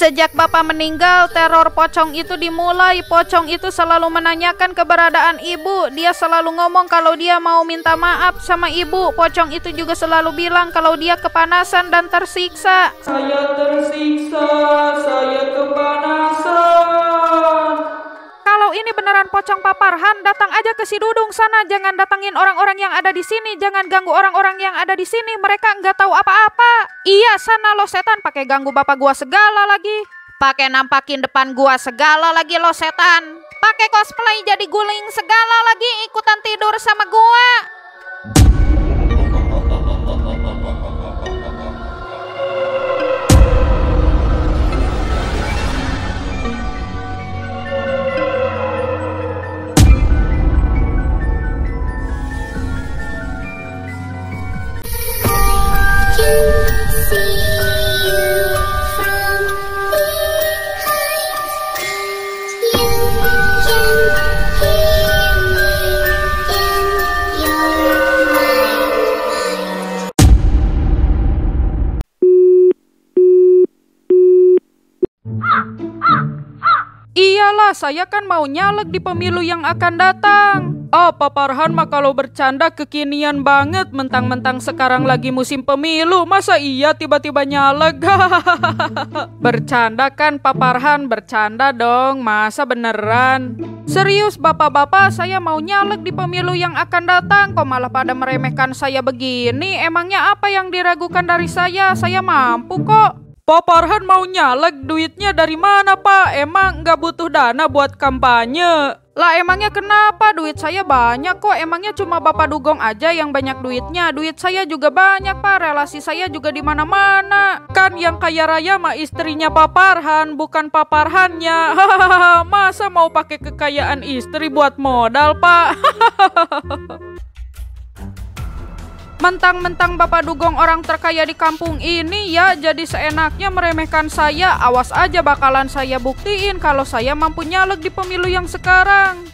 Sejak Bapak meninggal, teror pocong itu dimulai. Pocong itu selalu menanyakan keberadaan ibu. Dia selalu ngomong kalau dia mau minta maaf sama ibu. Pocong itu juga selalu bilang kalau dia kepanasan dan tersiksa. Saya tersiksa, saya kepanasan. Kalau ini beneran pocong Pak Farhan, datang aja ke si Dudung sana. Jangan datangin orang-orang yang ada di sini. Jangan ganggu orang-orang yang ada di sini. Mereka nggak tahu apa-apa. Iya, sana lo setan, pakai ganggu bapak gua segala lagi. Pakai nampakin depan gua segala lagi lo setan. Pakai cosplay jadi guling segala lagi, ikutan tidur sama gua. Iyalah, saya kan mau nyalek di pemilu yang akan datang. Pak Farhan mah kalau bercanda kekinian banget. Mentang-mentang sekarang lagi musim pemilu, masa iya tiba-tiba nyalek? Bercanda kan Pak Farhan, bercanda dong, masa beneran? Serius bapak-bapak, saya mau nyalek di pemilu yang akan datang. Kok malah pada meremehkan saya begini? Emangnya apa yang diragukan dari saya? Saya mampu kok. Pak Farhan mau nyalek, duitnya dari mana Pak? Emang nggak butuh dana buat kampanye? Lah emangnya kenapa? Duit saya banyak kok. Emangnya cuma Bapak Dugong aja yang banyak duitnya? Duit saya juga banyak Pak. Relasi saya juga di mana-mana. Kan yang kaya raya mah istrinya Pak Farhan, bukan Pak Farhannya. Masa mau pakai kekayaan istri buat modal Pak? Mentang-mentang Bapak Dugong orang terkaya di kampung ini ya, jadi seenaknya meremehkan saya. Awas aja bakalan saya buktiin kalau saya mampu nyalek di pemilu yang sekarang.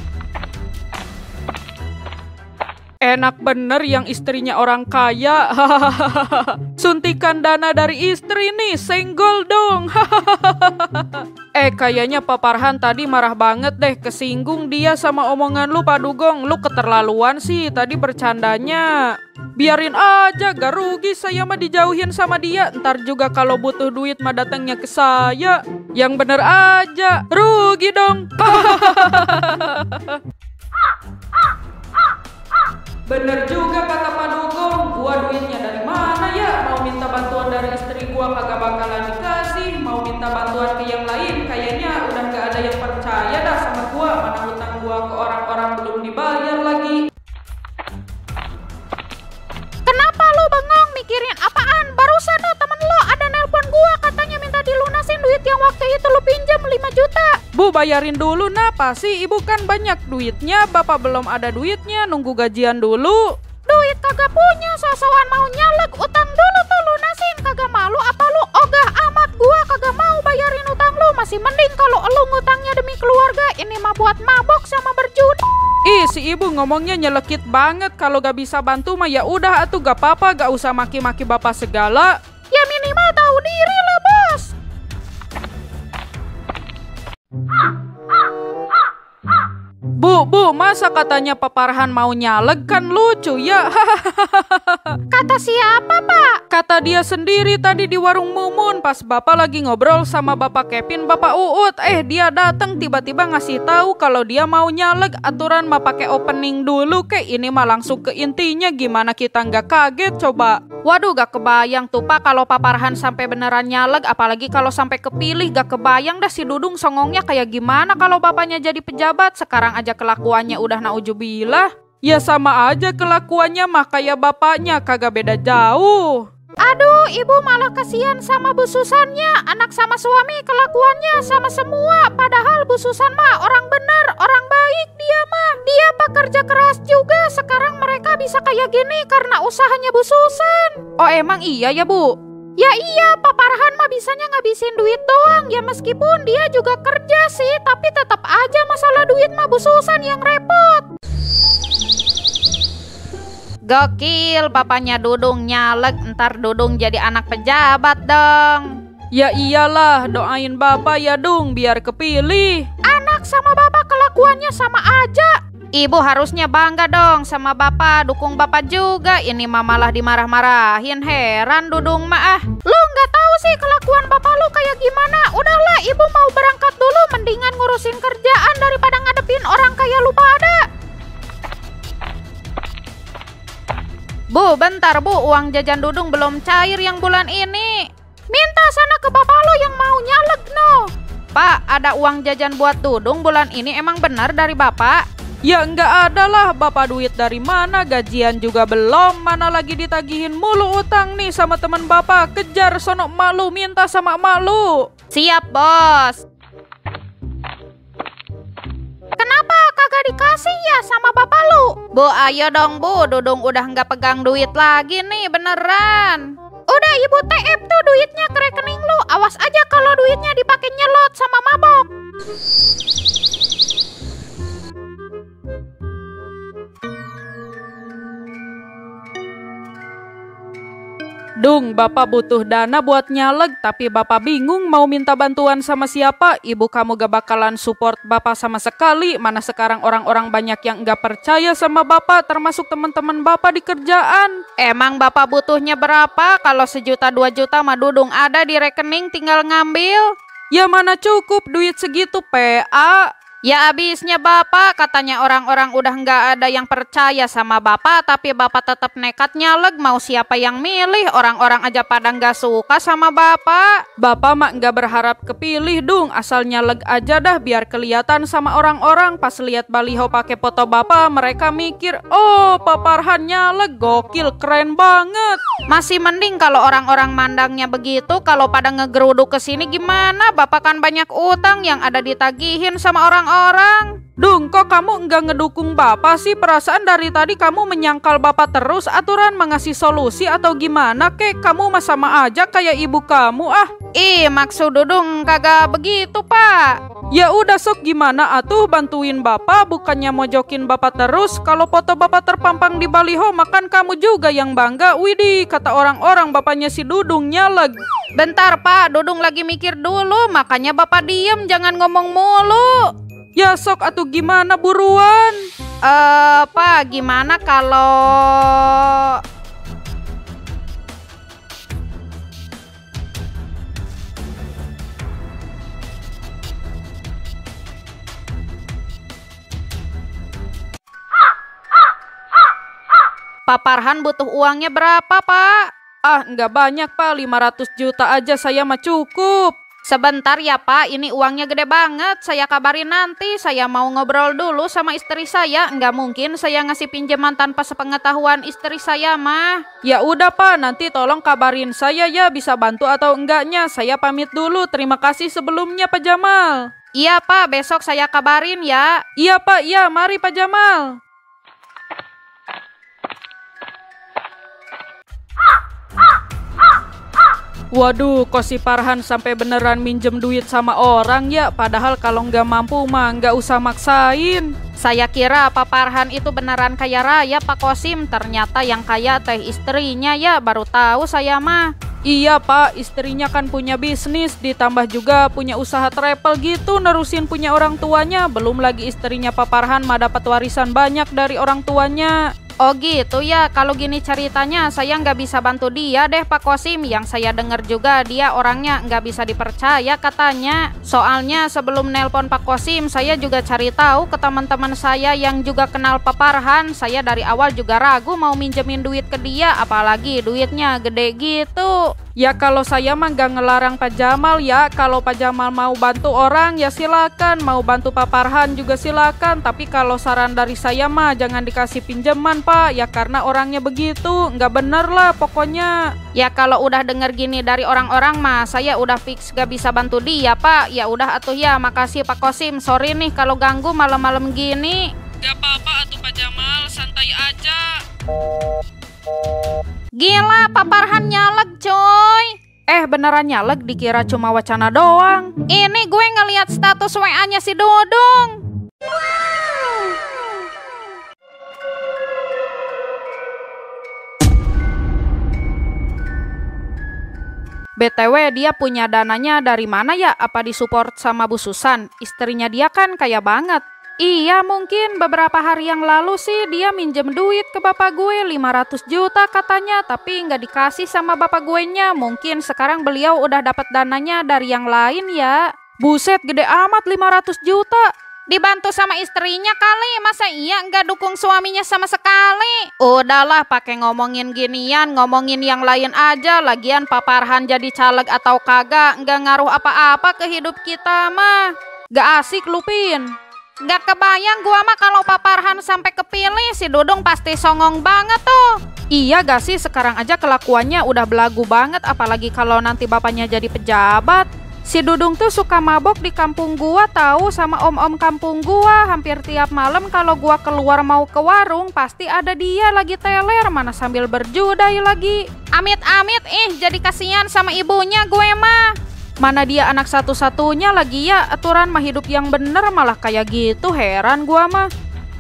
Enak bener yang istrinya orang kaya. Suntikan dana dari istri nih, senggol dong. Kayaknya Pak Farhan tadi marah banget deh. Kesinggung dia sama omongan lu Pak Dugong. Lu keterlaluan sih tadi bercandanya. Biarin aja, gak rugi saya mah dijauhin sama dia. Ntar juga kalau butuh duit mah datangnya ke saya. Yang bener aja, rugi dong. Bener juga kata Pak Dugong, gua duitnya dari mana ya? Mau minta bantuan dari istri gua kagak bakalan dikasih. Mau minta bantuan ke yang lain, kayaknya udah gak ada yang percaya dah sama gua. Mana hutang gua ke orang-orang belum dibayar lagi. Kenapa lu bengong mikirin apaan? Barusan temen lo ada nelpon gua katanya minta dilunasin duit yang waktu itu lu pinjam 5 juta. Bu, bayarin dulu napa sih? Ibu kan banyak duitnya, bapak belum ada duitnya, nunggu gajian dulu. Duit kagak punya, sosokan mau nyalek, utang dulu tuh lunasin. Kagak malu apa lu? Ogah amat, gua kagak mau bayarin utang lu. Masih mending kalau lu ngutangnya demi keluarga. Ini mah buat mabok sama berjudi. Ih, si ibu ngomongnya nyelekit banget. Kalau gak bisa bantu mah ya udah atuh, gak apa-apa, gak usah maki-maki bapak segala. Ya minimal tahu diri lah, Bos. Bu, masa katanya Pak Farhan mau nyalek, kan lucu ya. Kata siapa Pak? Kata dia sendiri tadi di warung Mumun pas Bapak lagi ngobrol sama Bapak Kevin, Bapak Uut. Dia datang tiba-tiba ngasih tahu kalau dia mau nyalek. Aturan mah pakai opening dulu kayak ini mah langsung ke intinya. Gimana kita nggak kaget coba? Waduh, gak kebayang tuh Pak kalau Pak Farhan sampai beneran nyalek, apalagi kalau sampai kepilih. Gak kebayang dah si Dudung songongnya kayak gimana kalau bapaknya jadi pejabat. Sekarang aja kelakuannya udah naujubillah. Ya sama aja kelakuannya mah kayak bapaknya, kagak beda jauh. Aduh, ibu malah kasihan sama Bu Susannya. Anak sama suami kelakuannya sama semua. Padahal Bu Susan mah orang bener, orang baik dia mah. Dia pekerja keras juga. Sekarang mereka bisa kayak gini karena usahanya Bu Susan. Oh emang iya ya Bu? Ya iya, Pak Farhan mah bisanya ngabisin duit doang. Ya meskipun dia juga kerja sih, tapi tetap aja masalah duit mah Bu Susan yang repot. Gokil, bapaknya Dudung nyalek, ntar Dudung jadi anak pejabat dong. Ya iyalah, doain bapak ya Dung biar kepilih. Anak sama bapak kelakuannya sama aja. Ibu harusnya bangga dong sama bapak, dukung bapak juga. Ini mah malah dimarah-marahin, heran Dudung mah ah. Lu nggak tahu sih kelakuan bapak lu kayak gimana. Udahlah, ibu mau berangkat dulu, mendingan ngurusin kerjaan daripada ngadepin orang kayak lu pada. Bu, bentar bu, uang jajan Dudung belum cair yang bulan ini. Minta sana ke bapak lu yang mau nyaleg no. Pak, ada uang jajan buat Dudung bulan ini emang benar dari bapak? Ya enggak ada lah, bapak duit dari mana, gajian juga belum, mana lagi ditagihin mulu utang nih sama temen bapak. Kejar sono emak lu, minta sama emak lu. Siap bos. Kenapa kagak dikasih ya sama bapak lu? Bu, ayo dong bu, Dudung udah nggak pegang duit lagi nih, beneran. Udah ibu TF tuh duitnya ke rekening lu. Awas aja kalau duitnya dipakai nyelot sama mabok. Dung, bapak butuh dana buat nyaleg, tapi bapak bingung mau minta bantuan sama siapa. Ibu kamu gak bakalan support bapak sama sekali. Mana sekarang orang-orang banyak yang gak percaya sama bapak, termasuk teman-teman bapak di kerjaan. Emang bapak butuhnya berapa? Kalau 1 juta 2 juta mah Dudung ada di rekening, tinggal ngambil. Ya mana cukup duit segitu PA. Ya abisnya bapak, katanya orang-orang udah nggak ada yang percaya sama bapak, tapi bapak tetap nekat nyaleg, mau siapa yang milih, orang-orang aja pada nggak suka sama bapak. Bapak mah nggak berharap kepilih Dung, asal nyaleg aja dah biar kelihatan sama orang-orang. Pas lihat baliho pakai foto bapak, mereka mikir, oh Pak Farhan nyaleg, gokil, keren banget. Masih mending kalau orang-orang mandangnya begitu, kalau pada ngegeruduk ke sini gimana? Bapak kan banyak utang yang ada ditagihin sama orang. Dung, kok kamu enggak ngedukung bapak sih? Perasaan dari tadi kamu menyangkal bapak terus. Aturan mengasih solusi atau gimana kek? Kamu mah sama aja kayak ibu kamu ah. Ih, maksud Dudung kagak begitu pak. Ya udah sok gimana atuh, bantuin bapak, bukannya mojokin bapak terus. Kalau foto bapak terpampang di baliho, makan kamu juga yang bangga. Widih, kata orang-orang bapaknya si Dudung nyaleg. Bentar pak, Dudung lagi mikir dulu, makanya bapak diem, jangan ngomong mulu. Ya sok atuh gimana buruan. Pak, gimana kalau Pak Farhan butuh uangnya berapa pak? Ah, nggak banyak pak, 500 juta aja saya mah cukup. Sebentar ya pak, ini uangnya gede banget. Saya kabarin nanti, saya mau ngobrol dulu sama istri saya. Nggak mungkin saya ngasih pinjaman tanpa sepengetahuan istri saya mah. Ya udah pak, nanti tolong kabarin saya ya, bisa bantu atau enggaknya. Saya pamit dulu, terima kasih sebelumnya Pak Jamal. Iya pak, besok saya kabarin ya. Iya pak, iya, mari Pak Jamal. Waduh, kok si Farhan sampai beneran minjem duit sama orang ya? Padahal kalau nggak mampu mah nggak usah maksain. Saya kira Pak Farhan itu beneran kaya raya Pak Kosim. Ternyata yang kaya teh istrinya ya, baru tahu saya mah. Iya pak, istrinya kan punya bisnis, ditambah juga punya usaha travel gitu, nerusin punya orang tuanya. Belum lagi istrinya Pak Farhan mah dapat warisan banyak dari orang tuanya. Oh gitu ya, kalau gini ceritanya saya nggak bisa bantu dia deh Pak Kosim. Yang saya dengar juga dia orangnya nggak bisa dipercaya katanya. Soalnya sebelum nelpon Pak Kosim, saya juga cari tahu ke teman-teman saya yang juga kenal Pak Farhan. Saya dari awal juga ragu mau minjemin duit ke dia, apalagi duitnya gede gitu. Ya kalau saya mah nggak ngelarang Pak Jamal ya. Kalau Pak Jamal mau bantu orang ya silakan, mau bantu Pak Farhan juga silakan. Tapi kalau saran dari saya mah jangan dikasih pinjaman Pak, ya karena orangnya begitu, nggak bener lah pokoknya. Ya kalau udah denger gini dari orang-orang mah saya udah fix gak bisa bantu dia Pak. Ya udah atuh ya, makasih Pak Kosim. Sorry nih kalau ganggu malam-malam gini. Gak apa-apa atuh Pak Jamal, santai aja. Gila, Pak Farhan nyaleg coy. Beneran nyaleg, dikira cuma wacana doang. Ini gue ngeliat status WA-nya si Dudung. BTW dia punya dananya dari mana ya? Apa disupport sama Bu Susan? Istrinya dia kan kaya banget. Iya, mungkin beberapa hari yang lalu sih dia minjem duit ke bapak gue 500 juta katanya, tapi nggak dikasih sama bapak gue nya. Mungkin sekarang beliau udah dapat dananya dari yang lain ya. Buset, gede amat 500 juta. Dibantu sama istrinya kali, masa iya nggak dukung suaminya sama sekali? Udahlah, pakai ngomongin ginian, ngomongin yang lain aja. Lagian Pak Farhan jadi caleg atau kagak, nggak ngaruh apa-apa ke hidup kita mah. Gak asik Lupin. Gak kebayang gua mah kalau Pak Farhan sampai kepilih, si Dudung pasti songong banget tuh. Iya gak sih, sekarang aja kelakuannya udah belagu banget, apalagi kalau nanti bapaknya jadi pejabat. Si Dudung tuh suka mabok di kampung gua tahu, sama om-om kampung gua. Hampir tiap malam kalau gua keluar mau ke warung, pasti ada dia lagi teler, mana sambil berjudai lagi. Amit-amit jadi kasihan sama ibunya gue mah. Mana dia anak satu-satunya lagi ya, aturan mah hidup yang bener malah kayak gitu, heran gua mah.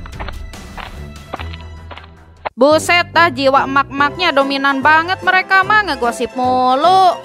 Buset dah, jiwa emak-emaknya dominan banget mereka mah, ngegosip mulu.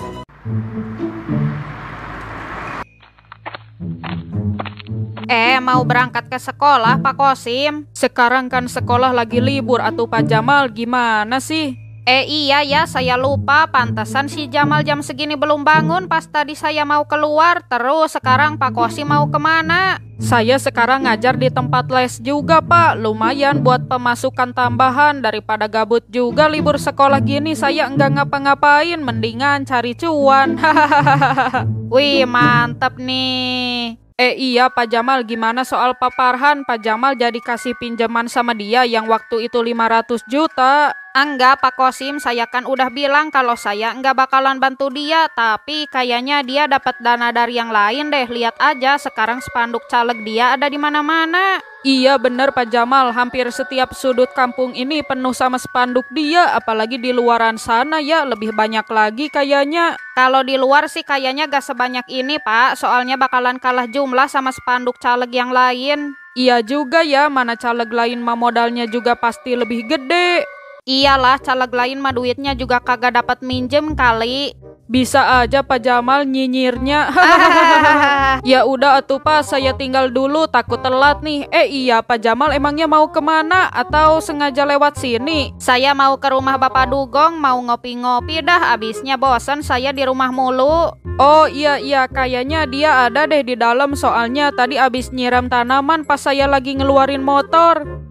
Mau berangkat ke sekolah Pak Kosim? Sekarang kan sekolah lagi libur atuh Pak Jamal, gimana sih? Iya ya, saya lupa. Pantesan si Jamal jam segini belum bangun. Pas tadi saya mau keluar. Terus sekarang Pak Kosim mau kemana? Saya sekarang ngajar di tempat les juga Pak. Lumayan buat pemasukan tambahan. Daripada gabut juga libur sekolah gini, saya enggak ngapa-ngapain, mendingan cari cuan. Wih, mantap nih. Iya Pak Jamal, gimana soal Pak Farhan? Pak Jamal jadi kasih pinjaman sama dia yang waktu itu 500 juta. Enggak Pak Kosim, saya kan udah bilang kalau saya enggak bakalan bantu dia. Tapi kayaknya dia dapat dana dari yang lain deh. Lihat aja sekarang spanduk caleg dia ada di mana-mana. Iya bener Pak Jamal, hampir setiap sudut kampung ini penuh sama spanduk dia. Apalagi di luaran sana ya, lebih banyak lagi kayaknya. Kalau di luar sih kayaknya gak sebanyak ini Pak. Soalnya bakalan kalah jumlah sama spanduk caleg yang lain. Iya juga ya, mana caleg lain mah modalnya juga pasti lebih gede. Iyalah, caleg lain mah duitnya juga kagak dapat minjem kali. Bisa aja Pak Jamal nyinyirnya. Ya udah atuh Pak, saya tinggal dulu, takut telat nih. Iya Pak Jamal, emangnya mau kemana? Atau sengaja lewat sini? Saya mau ke rumah Bapak Dugong, mau ngopi-ngopi dah. Abisnya bosan saya di rumah mulu. Oh iya, kayaknya dia ada deh di dalam. Soalnya tadi abis nyiram tanaman pas saya lagi ngeluarin motor.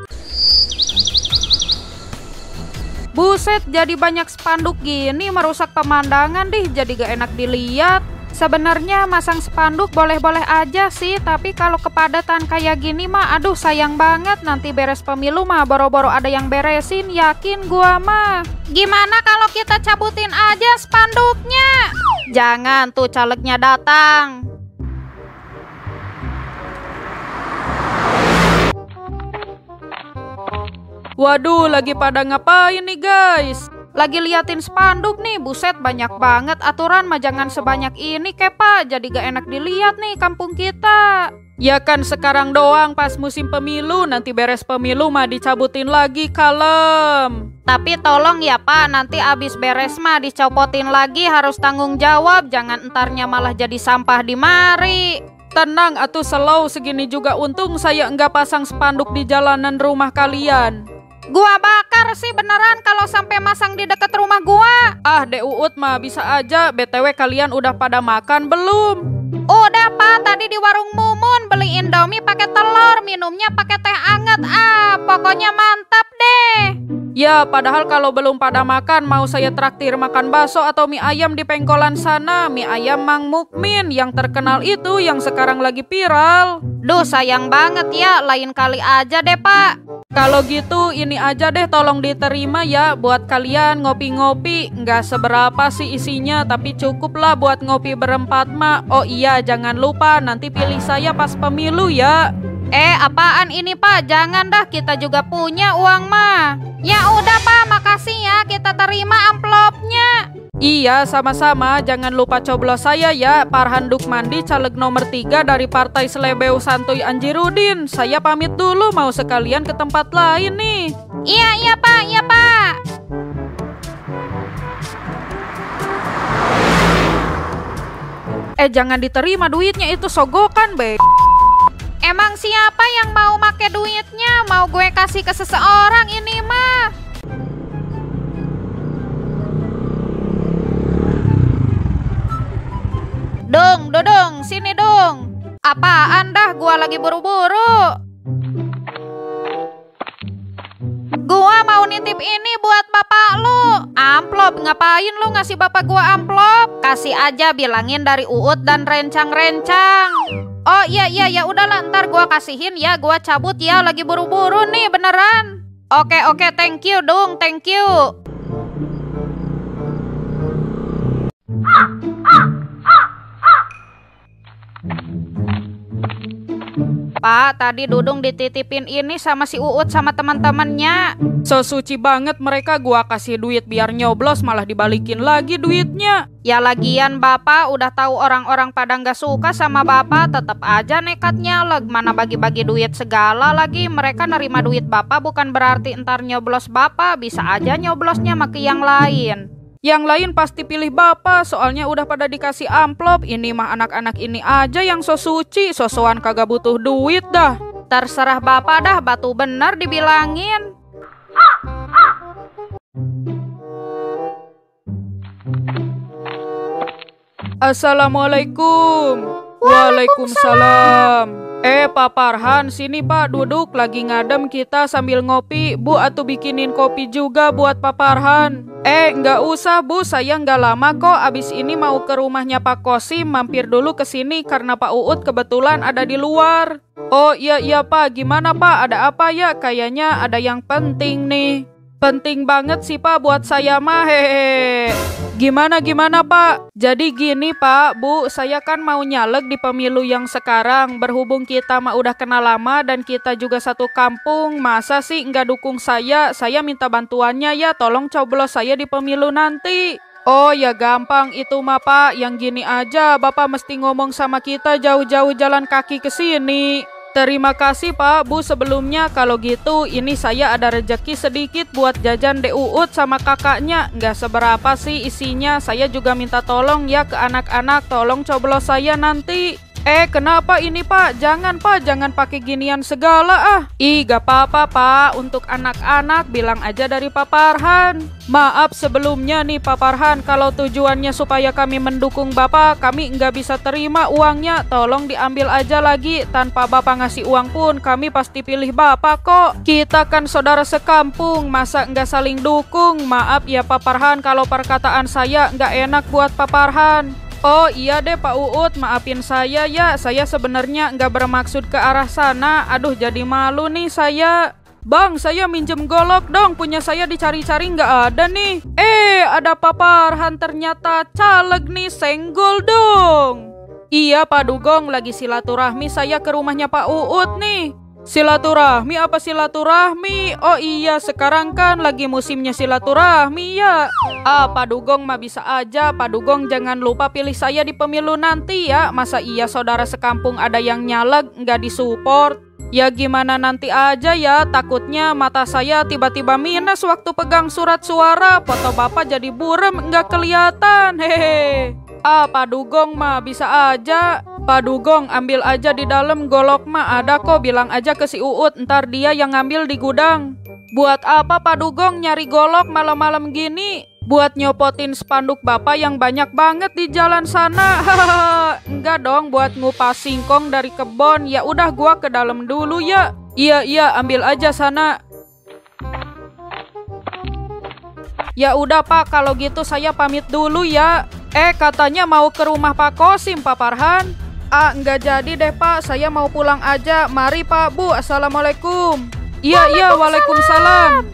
Buset, jadi banyak spanduk gini merusak pemandangan deh, jadi gak enak dilihat. Sebenarnya masang spanduk boleh-boleh aja sih, tapi kalau kepadatan kayak gini mah aduh sayang banget. Nanti beres pemilu mah boro-boro ada yang beresin, yakin gua mah. Gimana kalau kita cabutin aja spanduknya? Jangan tuh calegnya datang. Waduh, lagi pada ngapain nih guys? Lagi liatin spanduk nih, buset banyak banget. Aturan mah jangan sebanyak ini Kepa, jadi gak enak dilihat nih kampung kita. Ya kan sekarang doang pas musim pemilu, nanti beres pemilu mah dicabutin lagi, kalem. Tapi tolong ya Pak, nanti abis beres mah dicopotin lagi, harus tanggung jawab. Jangan entarnya malah jadi sampah di mari. Tenang atuh slow, segini juga untung saya enggak pasang spanduk di jalanan rumah kalian. Gua bakar sih beneran kalau sampai masang di dekat rumah gua. Ah, Dek Uut mah bisa aja. BTW kalian udah pada makan belum? Udah Pak, tadi di warung Mumun beli Indomie pakai telur, minumnya pakai teh anget. Pokoknya mantap deh. Ya, padahal kalau belum pada makan, mau saya traktir makan bakso atau mie ayam di pengkolan sana. Mie ayam Mang Mukmin yang terkenal itu, yang sekarang lagi viral. Duh, sayang banget ya, lain kali aja deh Pak. Kalau gitu ini aja deh, tolong diterima ya. Buat kalian ngopi-ngopi, nggak seberapa sih isinya, tapi cukup lah buat ngopi berempat mah. Oh iya, jangan lupa nanti pilih saya pas pemilu ya. Apaan ini Pak? Jangan dah, kita juga punya uang mah. Ya udah Pak, makasih ya, kita terima amplopnya. Iya, sama-sama. Jangan lupa coblos saya ya, Farhan Dukmandi, caleg nomor 3 dari Partai Slebeu Santuy Anjirudin. Saya pamit dulu, mau sekalian ke tempat lain nih. Iya Pak, iya Pak. Jangan diterima duitnya, itu sogokan, be. Emang siapa yang mau make duitnya? Mau gue kasih ke seseorang ini mah. Dong, sini dong. Apaan dah, gua lagi buru-buru. Gua mau nitip ini buat bapak lu. Amplop, ngapain lu ngasih bapak gua amplop? Kasih aja, bilangin dari Uut dan rencang-rencang. Oh iya, udahlah, ntar gua kasihin ya, gua cabut ya, lagi buru-buru nih beneran. Oke, thank you dong, thank you. Pak, tadi Dudung dititipin ini sama si Uut sama teman-temannya. So suci banget mereka, gua kasih duit biar nyoblos malah dibalikin lagi duitnya. Ya lagian Bapak udah tahu orang-orang pada nggak suka sama Bapak, tetap aja nekat nyaleg. Mana bagi-bagi duit segala lagi. Mereka nerima duit Bapak bukan berarti ntar nyoblos Bapak, bisa aja nyoblosnya sama ke yang lain. Yang lain pasti pilih bapak, soalnya udah pada dikasih amplop. Ini mah anak-anak ini aja yang so suci, sosokan kagak butuh duit dah. Terserah Bapak dah, batu bener dibilangin. Assalamualaikum. Waalaikumsalam. Pak Farhan, sini Pak, duduk lagi ngadem kita sambil ngopi. Bu, atuh bikinin kopi juga buat Pak Farhan. Nggak usah Bu, saya nggak lama kok. Abis ini mau ke rumahnya Pak Kosim, mampir dulu ke sini karena Pak Uut kebetulan ada di luar. Oh iya Pak, gimana Pak? Ada apa ya? Kayaknya ada yang penting nih. Penting banget sih Pak buat saya mah, hehehe. Gimana Pak? Jadi gini Pak, Bu, saya kan mau nyaleg di pemilu yang sekarang. Berhubung kita mah udah kenal lama dan kita juga satu kampung, masa sih nggak dukung saya? Saya minta bantuannya ya, tolong coblos saya di pemilu nanti. Oh ya gampang itu mah Pak, yang gini aja Bapak mesti ngomong sama kita jauh-jauh jalan kaki ke sini. Terima kasih Pak, Bu, sebelumnya. Kalau gitu ini saya ada rejeki sedikit buat jajan Uut sama kakaknya. Nggak seberapa sih isinya, saya juga minta tolong ya ke anak-anak, tolong coblos saya nanti. Kenapa ini Pak? Jangan Pak, jangan pakai ginian segala gak apa-apa Pak, untuk anak-anak bilang aja dari Pak Farhan. Maaf sebelumnya nih Pak Farhan, kalau tujuannya supaya kami mendukung Bapak, kami nggak bisa terima uangnya. Tolong diambil aja lagi, tanpa Bapak ngasih uang pun kami pasti pilih Bapak kok. Kita kan saudara sekampung, masa nggak saling dukung? Maaf ya Pak Farhan kalau perkataan saya nggak enak buat Pak Farhan. Oh iya deh Pak Uut, maafin saya ya, saya sebenarnya nggak bermaksud ke arah sana. Aduh jadi malu nih saya. Bang, saya minjem golok dong, punya saya dicari-cari nggak ada nih. Ada Pak Farhan ternyata caleg nih, senggol dong. Iya Pak Dugong, lagi silaturahmi saya ke rumahnya Pak Uut nih. Silaturahmi apa silaturahmi? Oh iya, sekarang kan lagi musimnya silaturahmi ya. Pak Dugong mah bisa aja. Pak Dugong jangan lupa pilih saya di pemilu nanti ya. Masa iya saudara sekampung ada yang nyaleg nggak disupport? Ya gimana nanti aja ya, takutnya mata saya tiba-tiba minus waktu pegang surat suara. Foto Bapak jadi burem nggak kelihatan, hehe. Pak Dugong mah bisa aja. Pak Dugong ambil aja di dalam, golok mah ada kok, bilang aja ke si Uut, ntar dia yang ngambil di gudang. Buat apa Pak Dugong nyari golok malam-malam gini? Buat nyopotin spanduk Bapak yang banyak banget di jalan sana. Enggak dong, buat ngupas singkong dari kebon. Ya udah gua ke dalam dulu ya. Iya, ambil aja sana. Ya udah Pak, kalau gitu saya pamit dulu ya. Katanya mau ke rumah Pak Kosim, Pak Farhan. Enggak jadi deh Pak, saya mau pulang aja. Mari Pak, Bu, assalamualaikum. Iya, waalaikumsalam.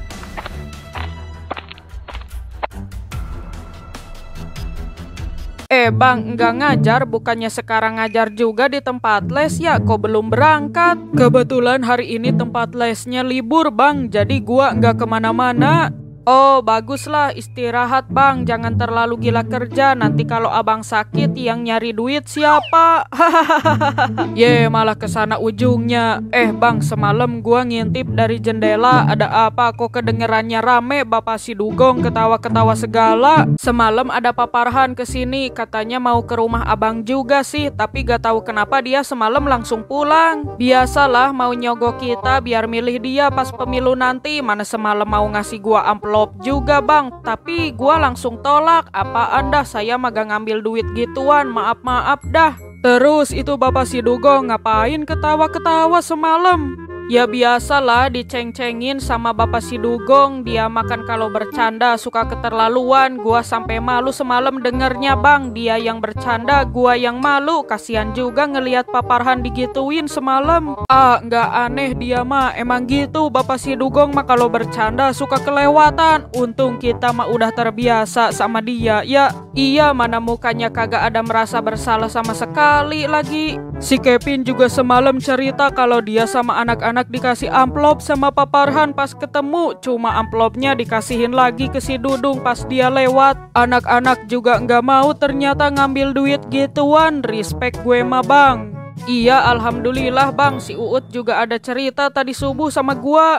Bang, enggak ngajar, bukannya sekarang ngajar juga di tempat les ya? Kok belum berangkat? Kebetulan hari ini tempat lesnya libur Bang, jadi gua enggak kemana-mana. Oh, baguslah istirahat bang, jangan terlalu gila kerja. Nanti kalau abang sakit yang nyari duit siapa? Ye, malah kesana ujungnya. Bang, semalam gua ngintip dari jendela. Ada apa kok kedengerannya rame? Bapak si Dugong ketawa-ketawa segala. Semalam ada Pak Farhan kesini, katanya mau ke rumah abang juga sih. Tapi gak tahu kenapa dia semalam langsung pulang. Biasalah mau nyogok kita biar milih dia pas pemilu nanti. Mana semalam mau ngasih gua amplop juga bang, tapi gua langsung tolak. Apaan dah, saya mah gak ngambil duit gituan, maaf dah. Terus itu Bapak si Dugong ngapain ketawa-ketawa semalam? Ya biasalah diceng-cengin sama Bapak si Dugong. Dia makan kalau bercanda suka keterlaluan. Gua sampai malu semalam dengernya bang. Dia yang bercanda, gua yang malu. Kasian juga ngelihat Pak Farhan digituin semalam. Nggak aneh dia mah. Emang gitu Bapak si Dugong mah kalau bercanda suka kelewatan. Untung kita mah udah terbiasa sama dia ya. Iya, mana mukanya kagak ada merasa bersalah sama sekali lagi. Si Kevin juga semalam cerita kalau dia sama anak-anak dikasih amplop sama Pak Farhan pas ketemu. Cuma amplopnya dikasihin lagi ke si Dudung pas dia lewat. Anak-anak juga nggak mau ternyata ngambil duit gituan. Respect gue mah bang. Iya, alhamdulillah bang. Si Uut juga ada cerita tadi subuh sama gua.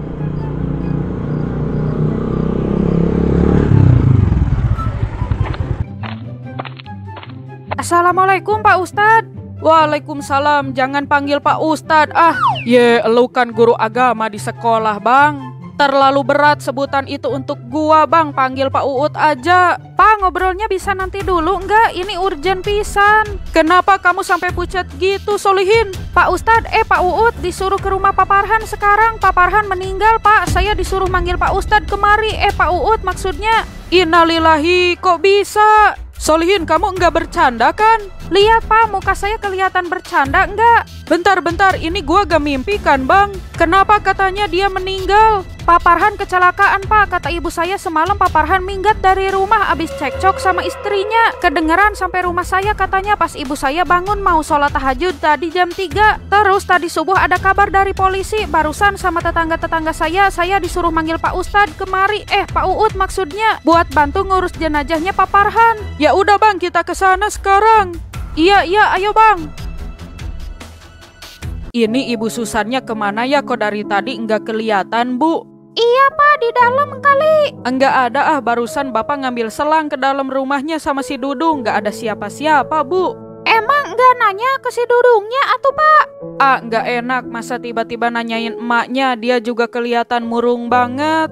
Assalamualaikum Pak Ustadz. Waalaikumsalam, jangan panggil Pak Ustadz. Elu kan guru agama di sekolah bang. Terlalu berat sebutan itu untuk gua bang, panggil Pak Uut aja. Pak, ngobrolnya bisa nanti dulu enggak? Ini urgent pisan. Kenapa kamu sampai pucat gitu Solihin? Pak Ustadz, Pak Uut disuruh ke rumah Pak Farhan sekarang. Pak Farhan meninggal Pak, saya disuruh manggil Pak Ustadz kemari. Pak Uut maksudnya. Innalillahi, kok bisa? Solihin, kamu enggak bercanda kan? Lihat Pak, muka saya kelihatan bercanda enggak? Bentar, ini gua gak mimpi kan bang? Kenapa katanya dia meninggal? Pak Farhan kecelakaan Pak, kata ibu saya semalam Pak Farhan minggat dari rumah abis cekcok sama istrinya. Kedengeran sampai rumah saya katanya pas ibu saya bangun mau sholat tahajud tadi jam 3. Terus tadi subuh ada kabar dari polisi, barusan sama tetangga-tetangga saya disuruh manggil Pak Ustadz kemari. Pak Uut maksudnya, buat bantu ngurus jenazahnya Pak Farhan. Ya udah bang, kita kesana sekarang. Iya, ayo bang. Ini Ibu Susannya kemana ya, kok dari tadi enggak kelihatan bu? Iya Pak, di dalam kali. Enggak ada barusan Bapak ngambil selang ke dalam rumahnya sama si Dudung. Enggak ada siapa-siapa bu. Emang enggak nanya ke si Dudungnya atuh Pak? Enggak enak, masa tiba-tiba nanyain emaknya. Dia juga kelihatan murung banget.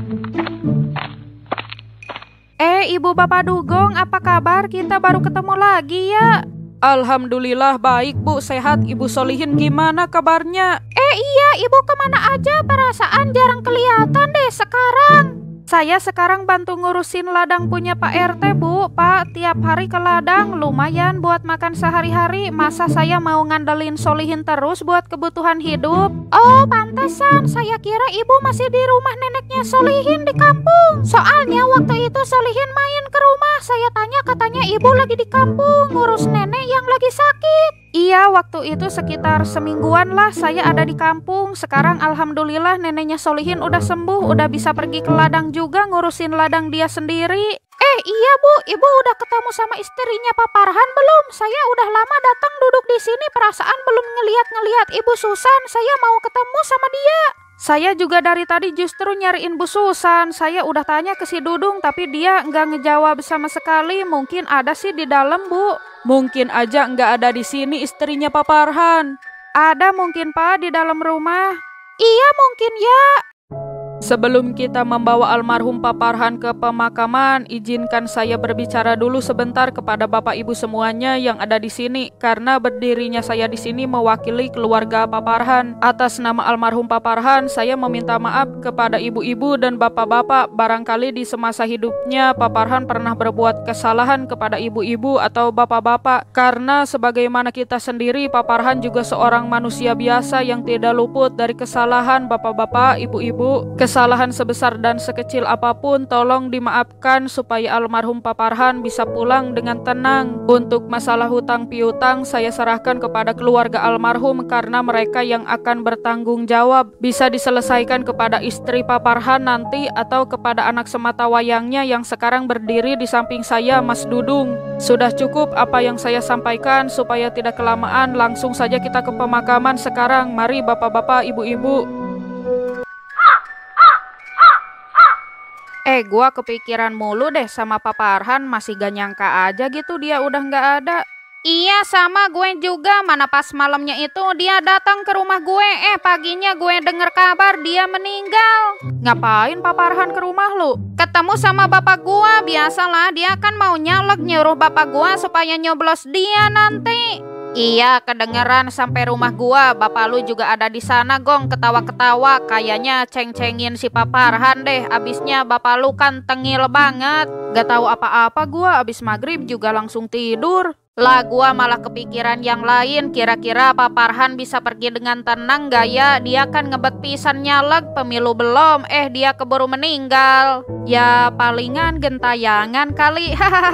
Ibu Bapak Dugong, apa kabar? Kita baru ketemu lagi ya. Alhamdulillah baik bu, sehat. Ibu Solihin gimana kabarnya? Iya, ibu kemana aja? Perasaan jarang kelihatan deh sekarang. Saya sekarang bantu ngurusin ladang punya Pak RT bu. Pak, tiap hari ke ladang lumayan buat makan sehari-hari. Masa saya mau ngandelin Solihin terus buat kebutuhan hidup? Oh, pantesan. Saya kira ibu masih di rumah neneknya Solihin di kampung. Soalnya waktu itu Solihin main ke rumah. Saya tanya katanya ibu lagi di kampung ngurus nenek yang lagi sakit. Iya, waktu itu sekitar semingguan lah saya ada di kampung. Sekarang alhamdulillah neneknya Solihin udah sembuh, udah bisa pergi ke ladang juga ngurusin ladang dia sendiri. Iya bu, ibu udah ketemu sama istrinya Pak Farhan belum? Saya udah lama datang duduk di sini, perasaan belum ngeliat ibu Susan. Saya mau ketemu sama dia. Saya juga dari tadi justru nyariin Bu Susan. Saya udah tanya ke si Dudung tapi dia nggak ngejawab sama sekali. Mungkin ada sih di dalam bu. Mungkin aja nggak ada di sini istrinya Pak Farhan. Ada mungkin Pak di dalam rumah. Iya mungkin ya. Sebelum kita membawa almarhum Pak Farhan ke pemakaman, izinkan saya berbicara dulu sebentar kepada Bapak Ibu semuanya yang ada di sini, karena berdirinya saya di sini mewakili keluarga Pak Farhan. Atas nama almarhum Pak Farhan, saya meminta maaf kepada ibu-ibu dan bapak-bapak. Barangkali di semasa hidupnya Pak Farhan pernah berbuat kesalahan kepada ibu-ibu atau bapak-bapak, karena sebagaimana kita sendiri, Pak Farhan juga seorang manusia biasa yang tidak luput dari kesalahan. Bapak-bapak, ibu-ibu, Kesalahan sebesar dan sekecil apapun tolong dimaafkan supaya almarhum Pak Farhan bisa pulang dengan tenang. Untuk masalah hutang piutang saya serahkan kepada keluarga almarhum karena mereka yang akan bertanggung jawab. Bisa diselesaikan kepada istri Pak Farhan nanti atau kepada anak semata wayangnya yang sekarang berdiri di samping saya, Mas Dudung. Sudah cukup apa yang saya sampaikan. Supaya tidak kelamaan, langsung saja kita ke pemakaman sekarang. Mari bapak-bapak, ibu-ibu. Gua kepikiran mulu deh sama Pak Farhan, masih gak nyangka aja gitu dia udah gak ada. Iya sama gue juga, mana pas malamnya itu dia datang ke rumah gue, paginya gue denger kabar dia meninggal. Ngapain Pak Farhan ke rumah lu? Ketemu sama bapak gue, biasalah dia kan mau nyalek nyuruh bapak gue supaya nyoblos dia nanti. Iya, kedengeran sampai rumah gua. Bapak lu juga ada di sana, Gong, ketawa-ketawa. Kayaknya ceng-cengin si Pak Farhan deh. Abisnya bapak lu kan tengil banget. Gak tahu apa-apa gua, abis maghrib juga langsung tidur. Lah gua malah kepikiran yang lain. Kira-kira Pak Farhan bisa pergi dengan tenang gak ya? Dia kan ngebet pisan nyalek, pemilu belum, dia keburu meninggal. Ya palingan gentayangan kali.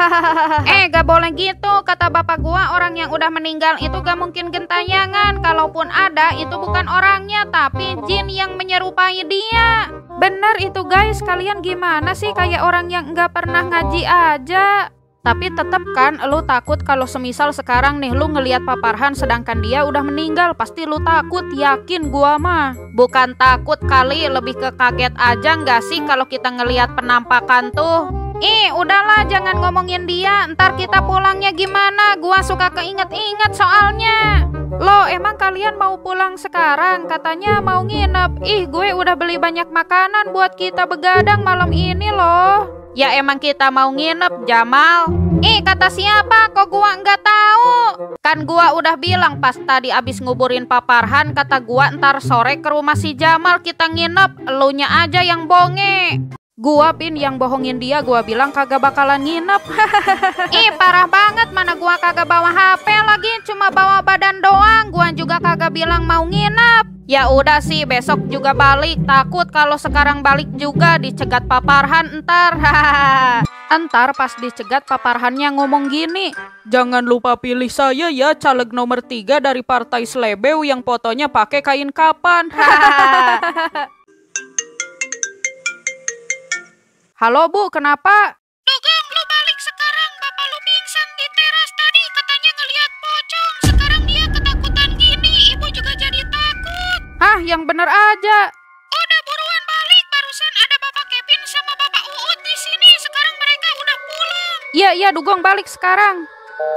Gak boleh gitu. Kata bapak gua, orang yang udah meninggal itu gak mungkin gentayangan. Kalaupun ada, itu bukan orangnya, tapi jin yang menyerupai dia. Bener itu guys, kalian gimana sih kayak orang yang gak pernah ngaji aja? Tapi tetep kan lu takut kalau semisal sekarang nih lu ngelihat Pak Farhan sedangkan dia udah meninggal, pasti lu takut, yakin gua mah. Bukan takut kali, lebih ke kaget aja nggak sih kalau kita ngelihat penampakan tuh. Udahlah jangan ngomongin dia, ntar kita pulangnya gimana? Gua suka keinget-inget soalnya. Loh emang kalian mau pulang sekarang? Katanya mau nginep. Gue udah beli banyak makanan buat kita begadang malam ini loh. Ya emang kita mau nginep, Jamal. Kata siapa? Kok gua nggak tahu? Kan gua udah bilang pas tadi abis nguburin Pak Farhan, kata gua ntar sore ke rumah si Jamal kita nginep. Elunya aja yang bonge. Gua Pin yang bohongin dia, gua bilang kagak bakalan nginep. Parah banget, mana gua kagak bawa HP lagi, cuma bawa badan doang. Gua juga kagak bilang mau nginep. Ya udah sih, besok juga balik. Takut kalau sekarang balik juga dicegat Pak Farhan ntar. Entar pas dicegat Pak Farhannya ngomong gini, jangan lupa pilih saya ya, caleg nomor 3 dari partai Slebeu yang fotonya pakai kain kapan. Halo Bu, kenapa? Dugong, lu balik sekarang. Bapak lu pingsan di teras tadi, katanya ngelihat pocong. Sekarang dia ketakutan gini, ibu juga jadi takut. Hah, yang bener aja. Udah buruan balik, barusan ada Bapak Kevin sama Bapak Uut di sini. Sekarang mereka udah pulang. Iya, Dugong balik sekarang.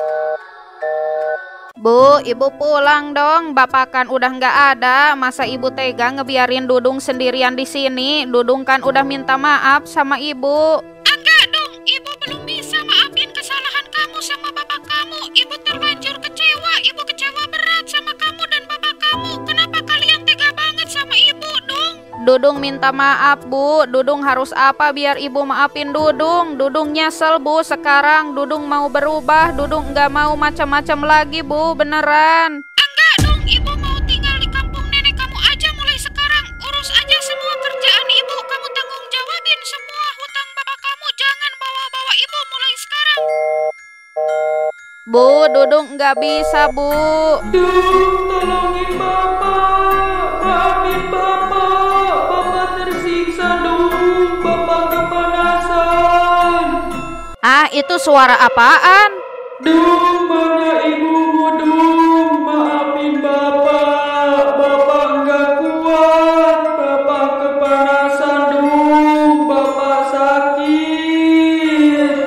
Bu, ibu pulang dong. Bapak kan udah nggak ada. Masa ibu tega ngebiarin Dudung sendirian di sini? Dudung kan udah minta maaf sama ibu. Enggak dong, ibu belum bisa maafin kesalahan kamu sama bapak kamu. Ibu terlanjur kecewa. Ibu kecewa berat sama kamu dan bapak kamu. Kenapa kalian tega banget sama ibu, Dung? Dudung minta maaf, Bu. Dudung harus apa biar ibu maafin Dudung? Dudung nyesel, Bu. Sekarang Dudung mau berubah. Dudung nggak mau macam-macam lagi, Bu. Beneran. Enggak dong, ibu mau tinggal di kampung nenek kamu aja mulai sekarang. Urus aja semua kerjaan ibu. Kamu tanggung jawabin semua hutang bapak kamu. Jangan bawa-bawa ibu mulai sekarang. Bu, Dudung nggak bisa, Bu. Tolongin Bapak, maafin Bapak. Bapak tersiksa, Bapak kepanasan. Itu suara apaan? Mana ibumu, maafin Bapak. Bapak nggak kuat. Bapak kepanasan, Bapak sakit.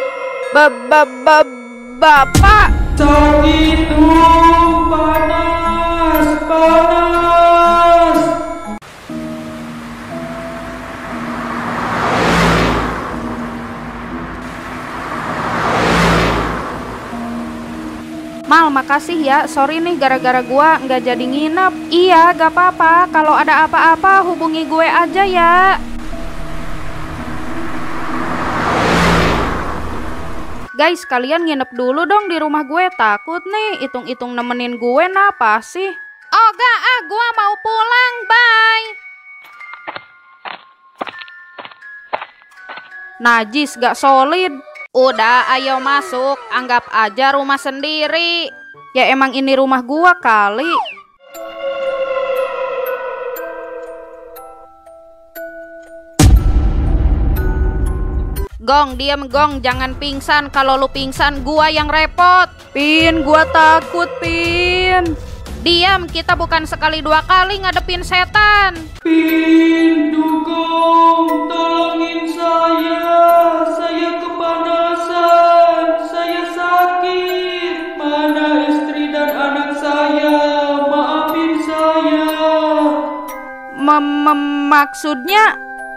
Bapak. Sakit, panas. Mal, makasih ya. Sorry nih gara-gara gua nggak jadi nginep. Iya, gak apa-apa. Kalau ada apa-apa hubungi gue aja ya. Guys, kalian nginep dulu dong di rumah gue. Takut nih, hitung-hitung nemenin gue napa sih? Oh gak, gua mau pulang. Bye. najis gak solid. Udah, ayo masuk, anggap aja rumah sendiri. Ya emang ini rumah gua kali. Gong, diem Gong, jangan pingsan. Kalau lu pingsan, gua yang repot. Pin, gua takut, Pin. Diam, kita bukan sekali dua kali ngadepin setan. Pin, Dugong, tolongin saya kepanasan, saya sakit. Mana istri dan anak saya, maafin saya. Maksudnya?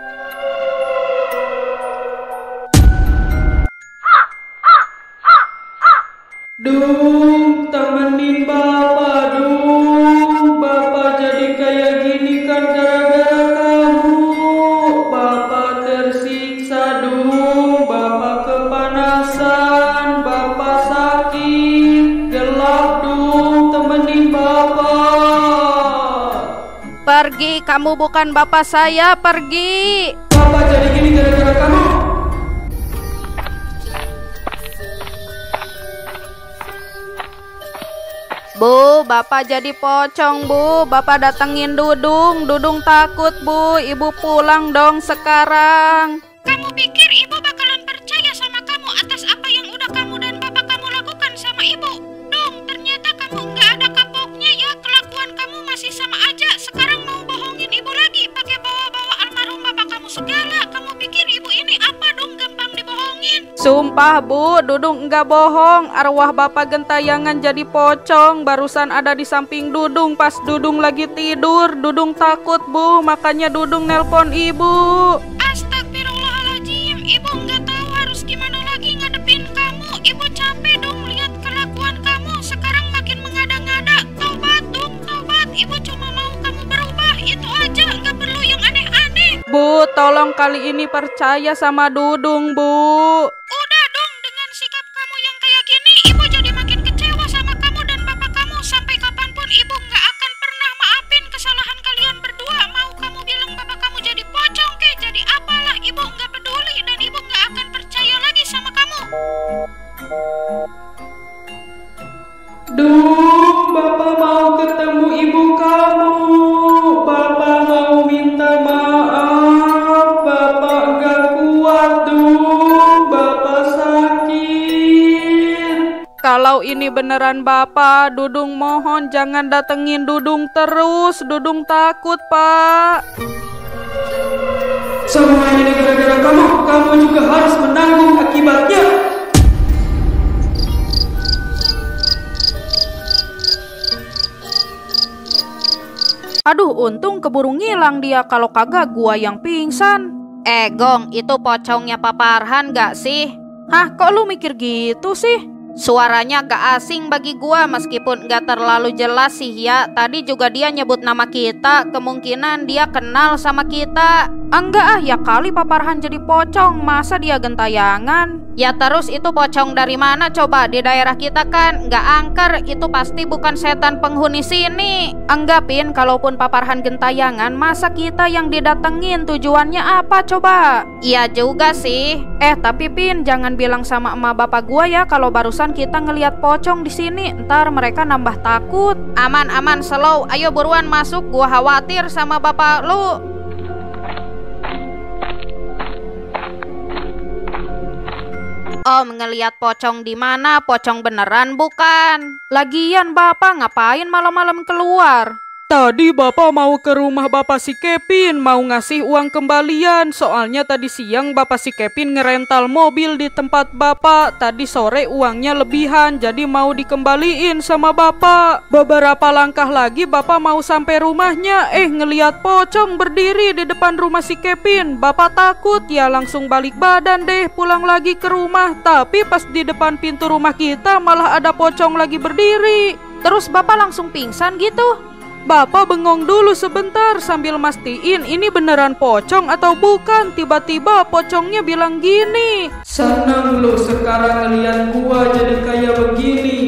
Dung, temenin Bapak, Dung. Bapak jadi kayak gini kan gara-gara kamu. Bapak tersiksa, Dung. Bapak kepanasan, Bapak sakit. Gelap, Dung, temenin Bapak. Pergi, kamu bukan bapak saya, pergi. Bapak jadi gini gara-gara kamu. Bu, bapak jadi pocong, Bu. Bapak datengin Dudung. Dudung takut, Bu. Ibu pulang dong sekarang. Kamu pikir ibu bakalan percaya sama kamu atas apa yang udah kamu dan bapak kamu lakukan sama ibu? Dong, ternyata kamu nggak ada kapoknya ya. Kelakuan kamu masih sama aja. Sekarang mau bohongin ibu lagi, pakai bawa-bawa almarhum bapak kamu segala. Kamu pikir ibu ini apa dong, gampang dibohongin? Sumpah, Bu, Dudung enggak bohong. Arwah bapak gentayangan jadi pocong. Barusan ada di samping Dudung pas Dudung lagi tidur. Dudung takut, Bu. Makanya Dudung nelpon ibu. Astagfirullahaladzim, ibu nggak tahu harus gimana lagi ngadepin kamu. Ibu capek dong lihat kelakuan kamu. Sekarang makin mengada-ngada. Taubat dong, taubat. Ibu cuma mau kamu berubah, itu aja. Nggak perlu yang aneh-aneh. Bu, tolong kali ini percaya sama Dudung, Bu. Udah dong, dengan sikap kamu yang kayak gini, ibu jadi makin kecewa sama kamu dan bapak kamu. Sampai kapanpun ibu nggak akan pernah maafin kesalahan kalian berdua. Mau kamu bilang bapak kamu jadi pocong kek, jadi apalah, ibu nggak peduli dan ibu nggak akan percaya lagi sama kamu. Dung, Bapak mau ketemu ibu kamu. Bapak mau minta maaf. Bapak gak kuat, Dung. Bapak sakit. Kalau ini beneran bapak, Dudung mohon jangan datengin Dudung terus. Dudung takut, Pak. Semua ini gara-gara kamu. Kamu juga harus menanggung akibatnya. Aduh, untung keburu ngilang dia. Kalau kagak gua yang pingsan. Gong, itu pocongnya Pak Farhan gak sih? Hah, kok lu mikir gitu sih? Suaranya gak asing bagi gua, meskipun gak terlalu jelas sih ya. Tadi juga dia nyebut nama kita, kemungkinan dia kenal sama kita. Enggak ya kali Pak Farhan jadi pocong. Masa dia gentayangan? Ya terus itu pocong dari mana coba? Di daerah kita kan gak angker. Itu pasti bukan setan penghuni sini. Anggapin kalaupun Pak Farhan gentayangan, masa kita yang didatengin? Tujuannya apa coba? Iya juga sih. Tapi Pin, jangan bilang sama emak bapak gua ya kalau barusan kita ngelihat pocong di sini. Ntar mereka nambah takut. Aman, slow. Ayo buruan masuk. Gua khawatir sama bapak lu. Om, ngelihat pocong di mana? Pocong beneran bukan? Lagian bapak ngapain malam-malam keluar? Tadi Bapak mau ke rumah Bapak si Kevin, mau ngasih uang kembalian. Soalnya tadi siang Bapak si Kevin ngerental mobil di tempat Bapak. Tadi sore uangnya lebihan, jadi mau dikembaliin sama Bapak. Beberapa langkah lagi Bapak mau sampai rumahnya, ngeliat pocong berdiri di depan rumah si Kevin. Bapak takut, ya langsung balik badan deh, pulang lagi ke rumah. Tapi pas di depan pintu rumah kita malah ada pocong lagi berdiri. Terus Bapak langsung pingsan gitu? Bapak bengong dulu sebentar sambil mastiin ini beneran pocong atau bukan. Tiba-tiba pocongnya bilang gini, "Senang lu sekarang ngeliat gua jadi kayak begini.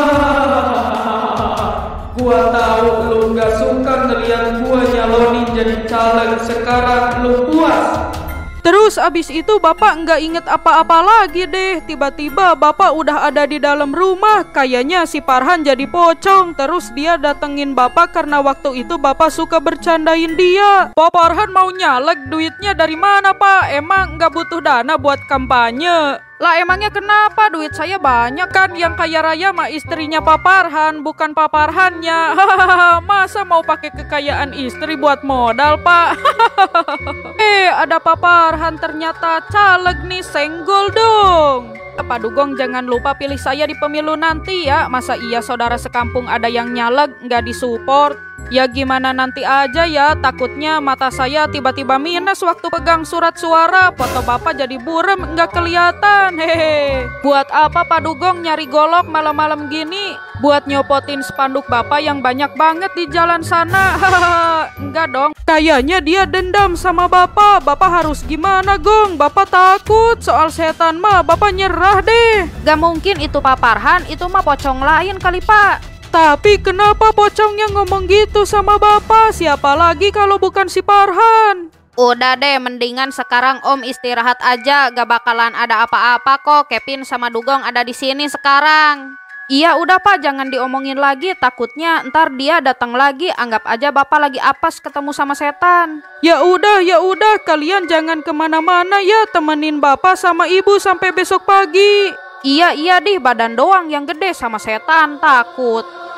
Gua tahu lu gak suka ngeliat gua nyalonin jadi caleg. Sekarang lu puas." Terus abis itu bapak nggak inget apa-apa lagi deh. Tiba-tiba bapak udah ada di dalam rumah. Kayaknya si Farhan jadi pocong. Terus dia datengin bapak karena waktu itu bapak suka bercandain dia. Pak Farhan mau nyalek, duitnya dari mana pak? Emang nggak butuh dana buat kampanye? Lah emangnya kenapa? Duit saya banyak kan. Yang kaya raya mah istrinya Pak Farhan, bukan Pak Farhannya. Masa mau pakai kekayaan istri buat modal pak? Ada Pak Farhan ternyata caleg nih, senggol dong. Pak Dugong jangan lupa pilih saya di pemilu nanti ya. Masa iya saudara sekampung ada yang nyalek nggak disupport? Ya gimana nanti aja ya, takutnya mata saya tiba-tiba minus waktu pegang surat suara. Foto bapak jadi burem nggak kelihatan. Hehe. Buat apa Pak Dugong nyari golok malam-malam gini? Buat nyopotin spanduk bapak yang banyak banget di jalan sana. Enggak dong. Kayaknya dia dendam sama bapak. Bapak harus gimana Gong? Bapak takut soal setan mah, bapak nyerah deh. Gak mungkin itu Pak Farhan, itu mah pocong lain kali pak. Tapi kenapa pocongnya ngomong gitu sama bapak? Siapa lagi kalau bukan si Farhan? Udah deh, mendingan sekarang Om istirahat aja. Gak bakalan ada apa-apa kok. Kevin sama Dugong ada di sini sekarang. Iya udah pak, jangan diomongin lagi. Takutnya ntar dia datang lagi. Anggap aja bapak lagi apes ketemu sama setan. Ya udah, kalian jangan kemana-mana ya. Temenin bapak sama ibu sampai besok pagi. Iya dih, badan doang yang gede, sama setan takut.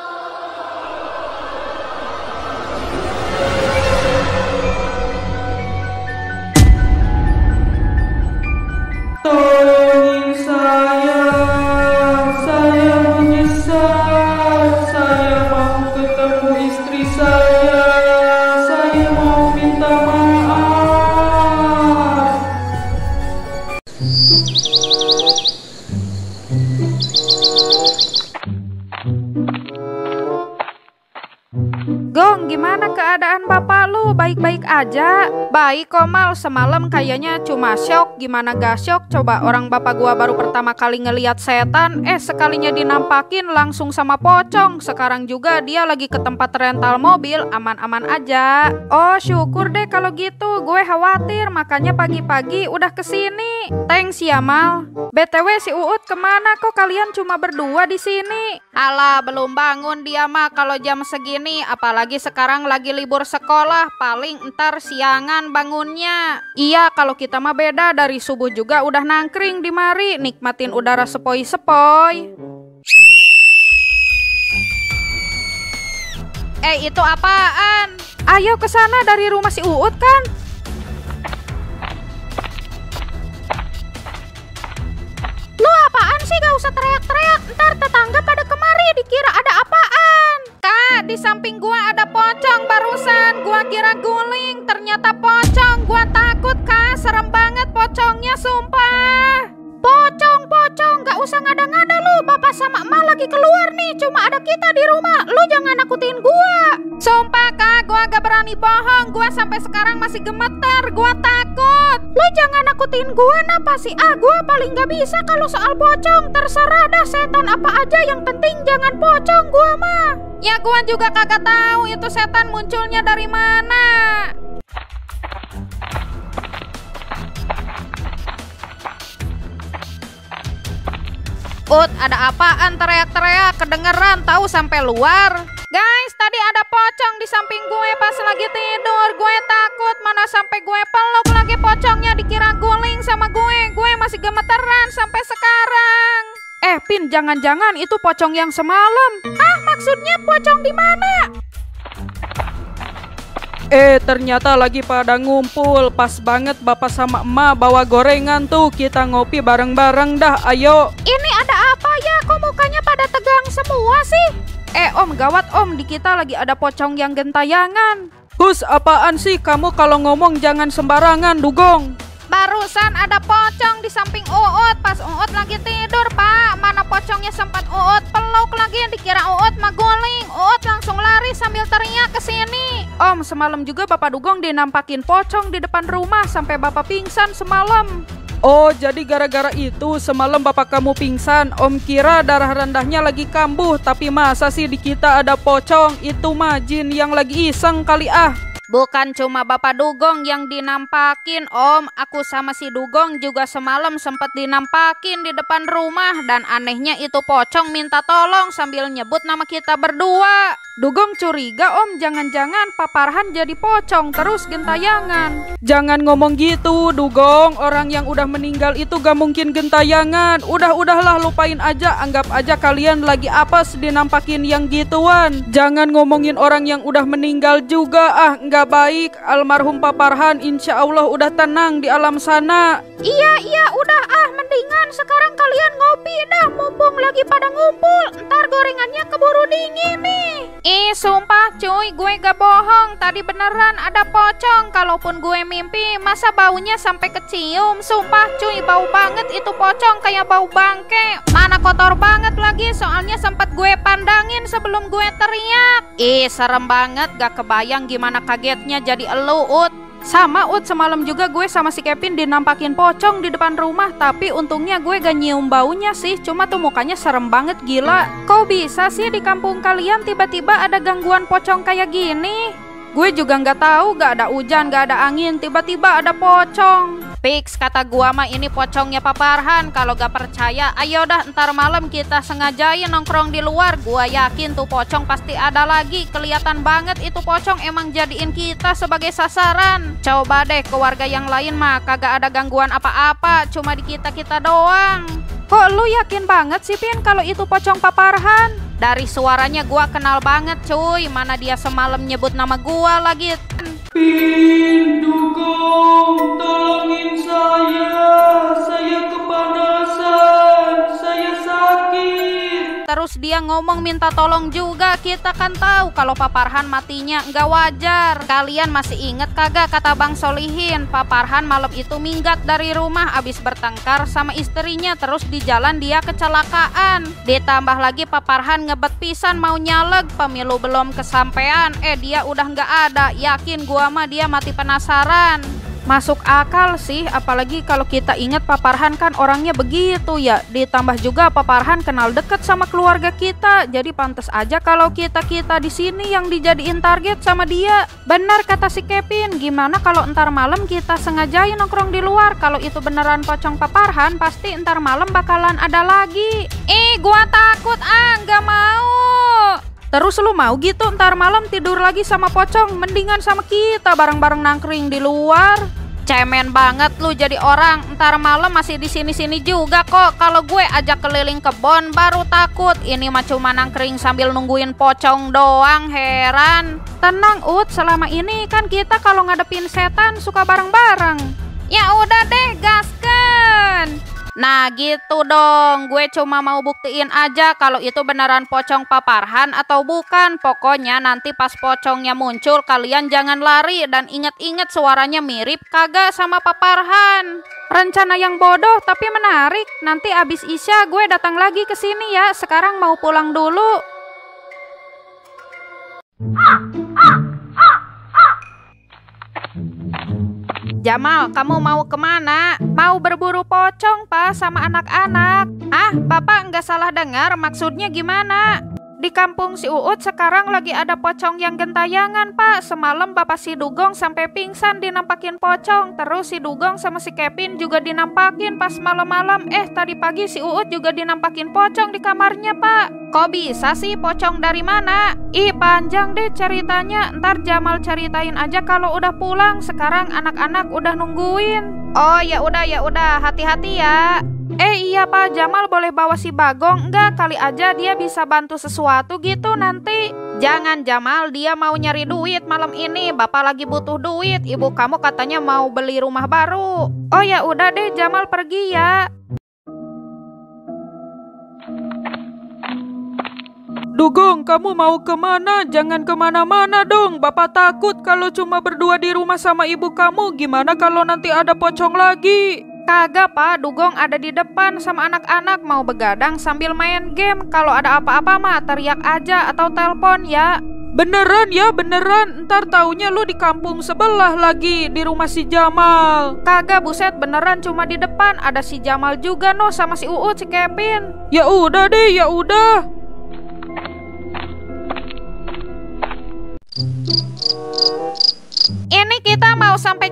Tolongin saya menyesal, saya mau ketemu istri saya mau minta maaf. Gong, gimana keadaan bapak lu? Baik-baik aja? Baik kok Mal, semalam kayaknya cuma syok. Gimana gak syok? Coba orang bapak gua baru pertama kali ngeliat setan, sekalinya dinampakin langsung sama pocong. Sekarang juga dia lagi ke tempat rental mobil, aman-aman aja. Oh syukur deh kalau gitu, gue khawatir makanya pagi-pagi udah kesini. Thanks ya Mal. BTW si Uut kemana kok kalian cuma berdua di sini? Alah, belum bangun dia mah kalau jam segini, apalagi sekarang lagi libur sekolah, paling ntar siangan bangunnya. Iya, kalau kita mah beda, dari subuh juga udah nangkring di mari, nikmatin udara sepoi-sepoi. Itu apaan? Ayo ke sana, dari rumah si Uut kan? Lu apaan sih? Gak usah teriak-teriak, ntar tetangga pada kemari dikira ada apaan. Kak, di samping gua ada pocong barusan. Gua kira guling, ternyata pocong. Gua takut kak, serem banget pocongnya sumpah. Pocong, gak usah ngada-ngada lu. Bapak sama emak lagi keluar nih, cuma ada kita di rumah. Lu jangan nakutin gua. Sumpah kak, gua gak berani bohong. Gua sampai sekarang masih gemeter, gua takut. Lu jangan nakutin gua, napa sih? Gua paling gak bisa kalau soal pocong. Terserah dah setan apa aja, yang penting jangan pocong gua mah. Ya gua juga kagak tahu itu setan munculnya dari mana. Ut, ada apaan teriak-teriak? Kedengeran tahu sampai luar. Guys, tadi ada pocong di samping gue pas lagi tidur. Gue takut, mana sampai gue peluk lagi pocongnya, dikira guling sama gue. Gue masih gemeteran sampai sekarang. Pin, jangan-jangan itu pocong yang semalam. Maksudnya pocong di mana? Ternyata lagi pada ngumpul. Pas banget bapak sama emak bawa gorengan tuh. Kita ngopi bareng-bareng dah, ayo. Ini ada apa ya? Kok mukanya pada tegang semua sih? Om, gawat om, di kita lagi ada pocong yang gentayangan. Hus, apaan sih? Kamu kalau ngomong jangan sembarangan, Dugong. Barusan ada pocong di samping Uut. Pas Uut lagi tidur, Pak. Mana pocongnya sempat Uut peluk lagi, dikira Uut mah guling. Uut langsung lari sambil teriak ke sini. Om, semalam juga Bapak Dugong dinampakin pocong di depan rumah sampai Bapak pingsan semalam. Oh, jadi gara-gara itu semalam bapak kamu pingsan. Om kira darah rendahnya lagi kambuh. Tapi masa sih di kita ada pocong? Itu mah jin yang lagi iseng kali ah. Bukan cuma Bapak Dugong yang dinampakin, Om. Aku sama si Dugong juga semalam sempat dinampakin di depan rumah. Dan anehnya itu pocong minta tolong sambil nyebut nama kita berdua. Dugong curiga, Om, jangan-jangan Pak Farhan jadi pocong terus gentayangan. Jangan ngomong gitu, Dugong. Orang yang udah meninggal itu gak mungkin gentayangan. Udahlah lupain aja. Anggap aja kalian lagi apes dinampakin yang gituan. Jangan ngomongin orang yang udah meninggal juga. Nggak baik. Almarhum Pak Farhan insya Allah udah tenang di alam sana. Iya, udah mendingan sekarang kalian ngopi dah, mumpung lagi pada ngumpul. Ntar gorengannya keburu dingin nih. Sumpah cuy, gue gak bohong. Tadi beneran ada pocong. Kalaupun gue mimpi, masa baunya sampai kecium. Sumpah cuy, bau banget itu pocong, kayak bau bangke. Mana kotor banget lagi, soalnya sempat gue pandangin sebelum gue teriak. Serem banget, gak kebayang gimana kagetnya jadi elu, Ut. Sama, Ut, semalam juga gue sama si Kevin dinampakin pocong di depan rumah. Tapi untungnya gue gak nyium baunya sih. Cuma tuh mukanya serem banget, gila. Kok bisa sih di kampung kalian tiba-tiba ada gangguan pocong kayak gini? Gue juga gak tahu, gak ada hujan, gak ada angin, tiba-tiba ada pocong. Fix, kata gua mah ini pocongnya Pak Farhan. Kalau gak percaya, ayo dah ntar malam kita sengajain nongkrong di luar. Gua yakin tuh pocong pasti ada lagi. Kelihatan banget itu pocong emang jadiin kita sebagai sasaran. Coba deh ke warga yang lain mah kagak ada gangguan apa-apa, cuma di kita-kita doang. Kok lu yakin banget sih, Pin, kalau itu pocong Pak Farhan? Dari suaranya gua kenal banget cuy. Mana dia semalam nyebut nama gua lagi. Pin, Dugong, tolongin saya kepanasan, saya sakit. Terus dia ngomong minta tolong juga. Kita kan tahu kalau Pak Farhan matinya nggak wajar. Kalian masih inget kagak kata Bang Solihin? Pak Farhan malam itu minggat dari rumah abis bertengkar sama istrinya. Terus di jalan dia kecelakaan. Ditambah lagi Pak Farhan ngebet pisan mau nyaleg. Pemilu belum kesampean. Dia udah nggak ada. Yakin gua mah dia mati penasaran. Masuk akal sih, apalagi kalau kita ingat Pak Farhan kan orangnya begitu ya. Ditambah juga Pak Farhan kenal deket sama keluarga kita. Jadi pantas aja kalau kita di sini yang dijadiin target sama dia. Benar kata si Kevin, gimana kalau ntar malam kita sengajain nongkrong di luar. Kalau itu beneran pocong Pak Farhan, pasti ntar malam bakalan ada lagi. Gua takut, nggak mau. Terus lu mau gitu ntar malam tidur lagi sama pocong? Mendingan sama kita bareng-bareng nangkring di luar. Cemen banget lu jadi orang. Ntar malam masih di sini-sini juga kok. Kalau gue ajak keliling kebon baru takut. Ini mah cuma nangkring sambil nungguin pocong doang, heran. Tenang, Ut, selama ini kan kita kalau ngadepin setan suka bareng-bareng. Ya udah deh, gaskan. Nah gitu dong, gue cuma mau buktiin aja kalau itu beneran pocong Pak Farhan atau bukan. Pokoknya nanti pas pocongnya muncul kalian jangan lari. Dan inget-inget suaranya mirip kagak sama Pak Farhan. Rencana yang bodoh tapi menarik. Nanti abis Isya gue datang lagi ke sini ya. Sekarang mau pulang dulu. Jamal, kamu mau kemana? Mau berburu pocong, Pak, sama anak-anak. Bapak nggak salah dengar, maksudnya gimana? Di kampung si Uut sekarang lagi ada pocong yang gentayangan, Pak. Semalam bapak si Dugong sampai pingsan dinampakin pocong. Terus si Dugong sama si Kevin juga dinampakin pas malam-malam. Tadi pagi si Uut juga dinampakin pocong di kamarnya, Pak. Kok bisa sih, pocong dari mana? Panjang deh ceritanya. Ntar Jamal ceritain aja kalau udah pulang. Sekarang anak-anak udah nungguin. Oh ya udah, hati-hati ya. Iya Pak, Jamal boleh bawa si Bagong enggak? Kali aja dia bisa bantu sesuatu gitu nanti. Jangan Jamal, dia mau nyari duit malam ini. Bapak lagi butuh duit. Ibu kamu katanya mau beli rumah baru. Oh ya udah deh, Jamal pergi ya. Dugong, kamu mau kemana? Jangan kemana-mana dong. Bapak takut kalau cuma berdua di rumah sama ibu kamu. Gimana kalau nanti ada pocong lagi? Kagak Pak, Dugong ada di depan sama anak-anak mau begadang sambil main game. Kalau ada apa-apa mah teriak aja atau telepon ya. Beneran ya, beneran. Ntar taunya lu di kampung sebelah lagi, di rumah si Jamal. Kagak, buset, beneran cuma di depan. Ada si Jamal juga noh sama si Uut, si Kevin. Ya udah deh, ya udah.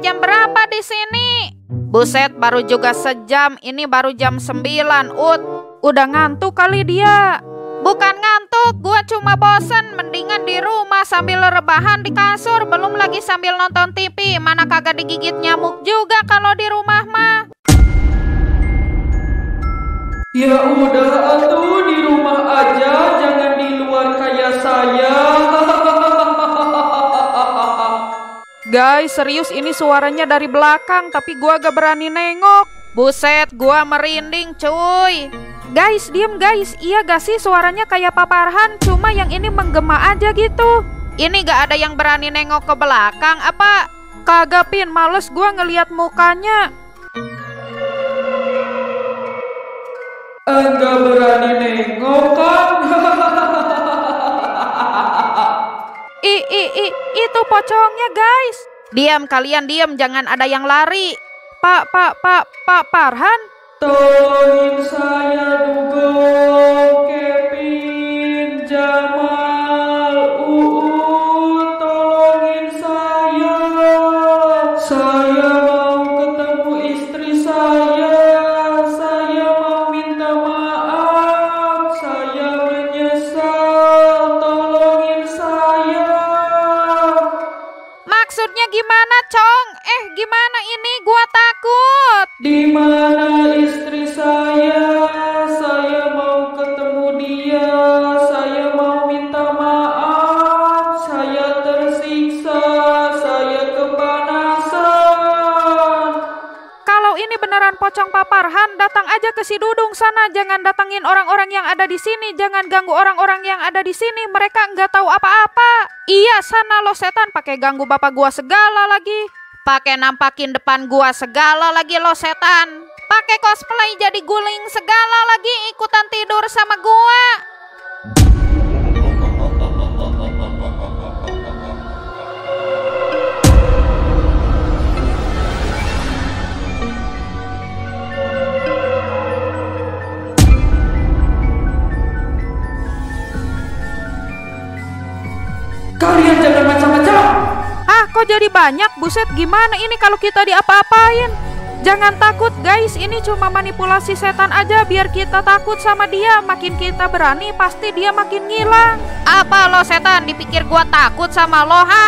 jam berapa di sini? Buset, baru juga sejam. Ini baru jam 9, Ut. Udah ngantuk kali dia. Bukan ngantuk, gua cuma bosen. Mendingan di rumah sambil rebahan di kasur. Belum lagi sambil nonton TV. Mana kagak digigit nyamuk juga kalau di rumah mah. Ya udah atuh di rumah aja, jangan di luar kayak saya. Guys, serius ini suaranya dari belakang, tapi gua gak berani nengok. Buset, gua merinding cuy. Guys, diem guys. Iya gak sih suaranya kayak Pak Farhan, cuma yang ini menggema aja gitu. Ini gak ada yang berani nengok ke belakang apa? Kagak Pin, males gua ngeliat mukanya. Enggak berani nengok kan? Itu pocongnya guys. Diam kalian, diam, jangan ada yang lari. Pak Farhan. Tolongin saya Dugong, Kevin, Jamal, tolongin saya. Saya mau ketemu istri saya. Saya mau minta maaf. Saya menyesal. Tolongin saya. Maksudnya gimana, Cong? Gimana ini? Gua takut. Di mana istri saya? Saya mau ketemu dia. Saya mau minta maaf. Saya tersiksa. Saya kepanasan. Kalau ini beneran pocong Pak Farhan, datang aja ke si Dudung sana. Jangan datangin orang-orang yang ada di sini. Jangan ganggu orang-orang yang ada di sini. Mereka nggak tahu apa-apa. Iya, sana lo setan, pakai ganggu bapak gua segala lagi. Pakai nampakin depan gua segala lagi lo setan. Pakai cosplay jadi guling segala lagi, ikutan tidur sama gua. Kalian jangan macam-macam. Kok jadi banyak? Buset, gimana ini kalau kita diapa-apain? Jangan takut guys, ini cuma manipulasi setan aja biar kita takut sama dia. Makin kita berani, pasti dia makin ngilang. Apa lo setan, dipikir gua takut sama lo, ha?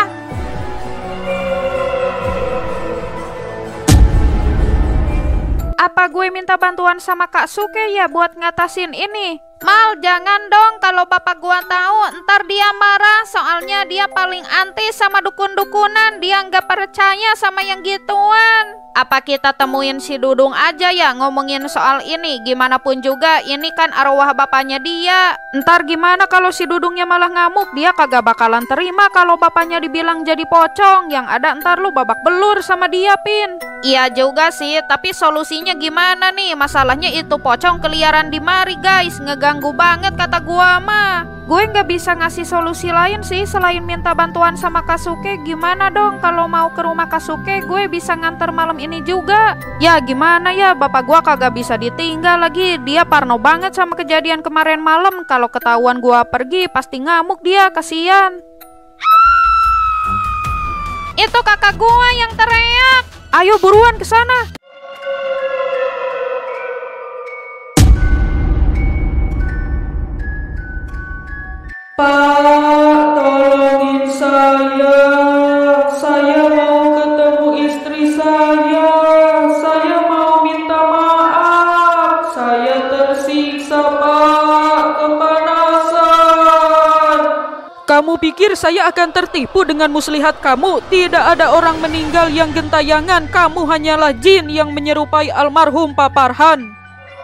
Apa gue minta bantuan sama Kak Suke ya buat ngatasin ini? Mal, jangan dong, kalau bapak gua tahu ntar dia marah. Soalnya dia paling anti sama dukun-dukunan. Dia nggak percaya sama yang gituan. Apa kita temuin si Dudung aja ya ngomongin soal ini? Gimana pun juga ini kan arwah bapaknya dia. Ntar gimana kalau si Dudungnya malah ngamuk? Dia kagak bakalan terima kalau bapaknya dibilang jadi pocong. Yang ada ntar lu babak belur sama dia, Pin. Iya juga sih, tapi solusinya gimana nih? Masalahnya itu pocong keliaran di mari guys. Ngeganggu banget kata gua mah. Gue nggak bisa ngasih solusi lain sih selain minta bantuan sama Kasuke. Gimana dong kalau mau ke rumah Kasuke? Gue bisa nganter malam ini juga. Ya gimana ya, bapak gue kagak bisa ditinggal lagi. Dia parno banget sama kejadian kemarin malam. Kalau ketahuan gue pergi pasti ngamuk dia, kasihan. Itu kakak gue yang teriak. Ayo buruan ke sana. Pak, tolongin saya. Saya mau ketemu istri saya. Saya mau minta maaf. Saya tersiksa, Pak. Kepanasan. Kamu pikir saya akan tertipu dengan muslihat kamu? Tidak ada orang meninggal yang gentayangan. Kamu hanyalah jin yang menyerupai almarhum Pak Farhan.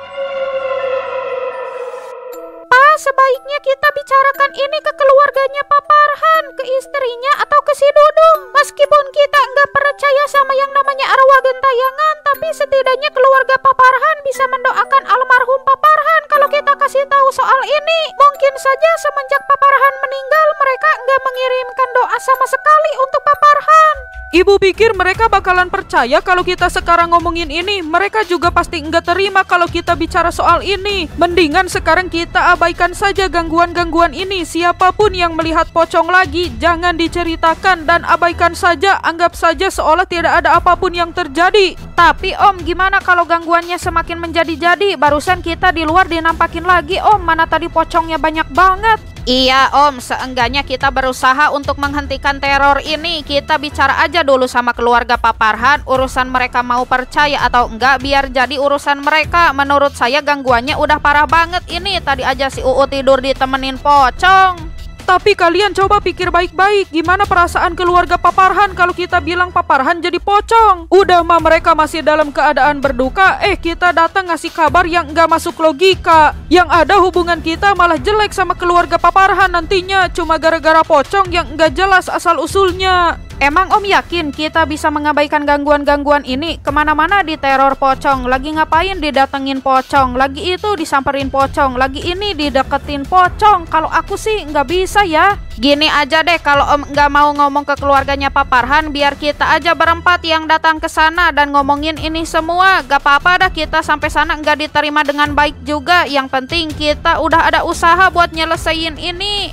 Sebaiknya kita bicarakan ini ke keluarganya Pak Farhan, ke istrinya atau ke si Dudung. Meskipun kita nggak percaya sama yang namanya arwah gentayangan, tapi setidaknya keluarga Pak Farhan bisa mendoakan almarhum Pak Farhan kalau kita kasih tahu soal ini. Mungkin saja semenjak Pak Farhan meninggal, mereka nggak mengirimkan doa sama sekali untuk Pak Farhan. Ibu pikir mereka bakalan percaya kalau kita sekarang ngomongin ini? Mereka juga pasti nggak terima kalau kita bicara soal ini. Mendingan sekarang kita abaikan saja gangguan-gangguan ini. Siapapun yang melihat pocong lagi, jangan diceritakan dan abaikan saja. Anggap saja seolah tidak ada apapun yang terjadi. Tapi Om, gimana kalau gangguannya semakin menjadi-jadi? Barusan kita di luar dinampakin lagi Om, mana tadi pocongnya banyak banget. Iya Om, seenggaknya kita berusaha untuk menghentikan teror ini. Kita bicara aja dulu sama keluarga Pak Farhan. Urusan mereka mau percaya atau enggak, biar jadi urusan mereka. Menurut saya gangguannya udah parah banget ini. Tadi aja si Uut tidur ditemenin pocong. Tapi kalian coba pikir baik-baik, gimana perasaan keluarga Pak Farhan kalau kita bilang Pak Farhan jadi pocong? Udah mah mereka masih dalam keadaan berduka, kita datang ngasih kabar yang nggak masuk logika. Yang ada hubungan kita malah jelek sama keluarga Pak Farhan nantinya, cuma gara-gara pocong yang nggak jelas asal-usulnya. Emang Om yakin kita bisa mengabaikan gangguan-gangguan ini? Kemana-mana diteror pocong, lagi ngapain didatengin pocong, lagi itu disamperin pocong, lagi ini dideketin pocong. Kalau aku sih nggak bisa ya. Gini aja deh, kalau Om nggak mau ngomong ke keluarganya Pak Farhan, biar kita aja berempat yang datang ke sana dan ngomongin ini semua. Gak apa-apa dah, kita sampai sana nggak diterima dengan baik juga. Yang penting kita udah ada usaha buat nyelesain ini.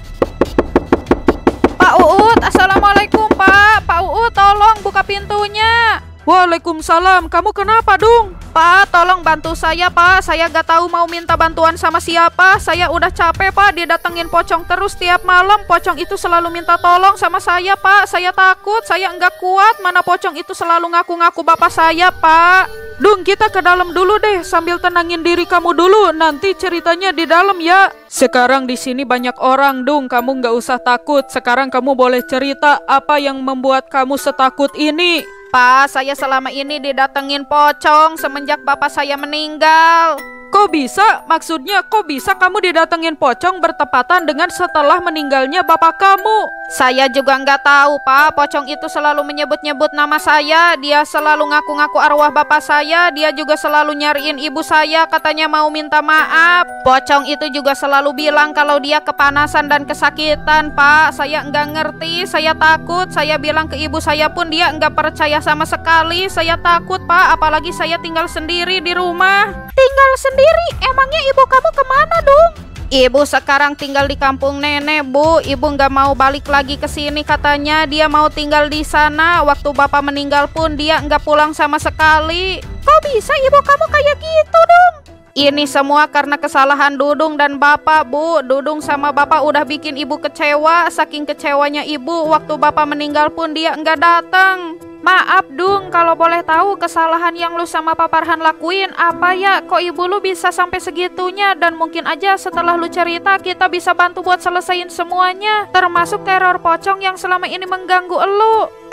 Pak Uut, Assalamualaikum Pak. Pak Uut, tolong buka pintunya. Waalaikumsalam, kamu kenapa Dung? Pak, tolong bantu saya Pak. Saya gak tahu mau minta bantuan sama siapa. Saya udah capek Pak didatengin pocong terus tiap malam. Pocong itu selalu minta tolong sama saya Pak. Saya takut, saya nggak kuat. Mana pocong itu selalu ngaku-ngaku bapak saya Pak. Dung, kita ke dalam dulu deh sambil tenangin diri kamu dulu. Nanti ceritanya di dalam ya. Sekarang di sini banyak orang Dung, kamu nggak usah takut. Sekarang kamu boleh cerita apa yang membuat kamu setakut ini. Pak, saya selama ini didatengin pocong semenjak bapak saya meninggal. Kok bisa? Maksudnya kok bisa kamu didatengin pocong bertepatan dengan setelah meninggalnya bapak kamu? Saya juga nggak tahu Pak. Pocong itu selalu menyebut-nyebut nama saya. Dia selalu ngaku-ngaku arwah bapak saya. Dia juga selalu nyariin ibu saya, katanya mau minta maaf. Pocong itu juga selalu bilang kalau dia kepanasan dan kesakitan Pak. Saya nggak ngerti, saya takut. Saya bilang ke ibu saya pun dia nggak percaya sama sekali. Saya takut Pak, apalagi saya tinggal sendiri di rumah. Tinggal sendiri? Emangnya ibu kamu kemana Dung? Ibu sekarang tinggal di kampung nenek Bu. Ibu nggak mau balik lagi ke sini katanya. Dia mau tinggal di sana. Waktu bapak meninggal pun dia nggak pulang sama sekali. Kok bisa ibu kamu kayak gitu Dung? Ini semua karena kesalahan Dudung dan bapak Bu. Dudung sama bapak udah bikin ibu kecewa. Saking kecewanya ibu, waktu bapak meninggal pun dia nggak datang. Maaf Dung, kalau boleh tahu kesalahan yang lu sama Pak Farhan lakuin apa ya? Kok ibu lu bisa sampai segitunya? Dan mungkin aja setelah lu cerita kita bisa bantu buat selesain semuanya, termasuk teror pocong yang selama ini mengganggu elu.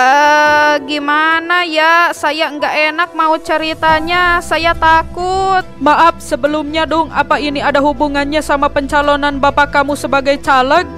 Gimana ya? Saya nggak enak mau ceritanya, saya takut. Maaf sebelumnya Dung, apa ini ada hubungannya sama pencalonan bapak kamu sebagai caleg?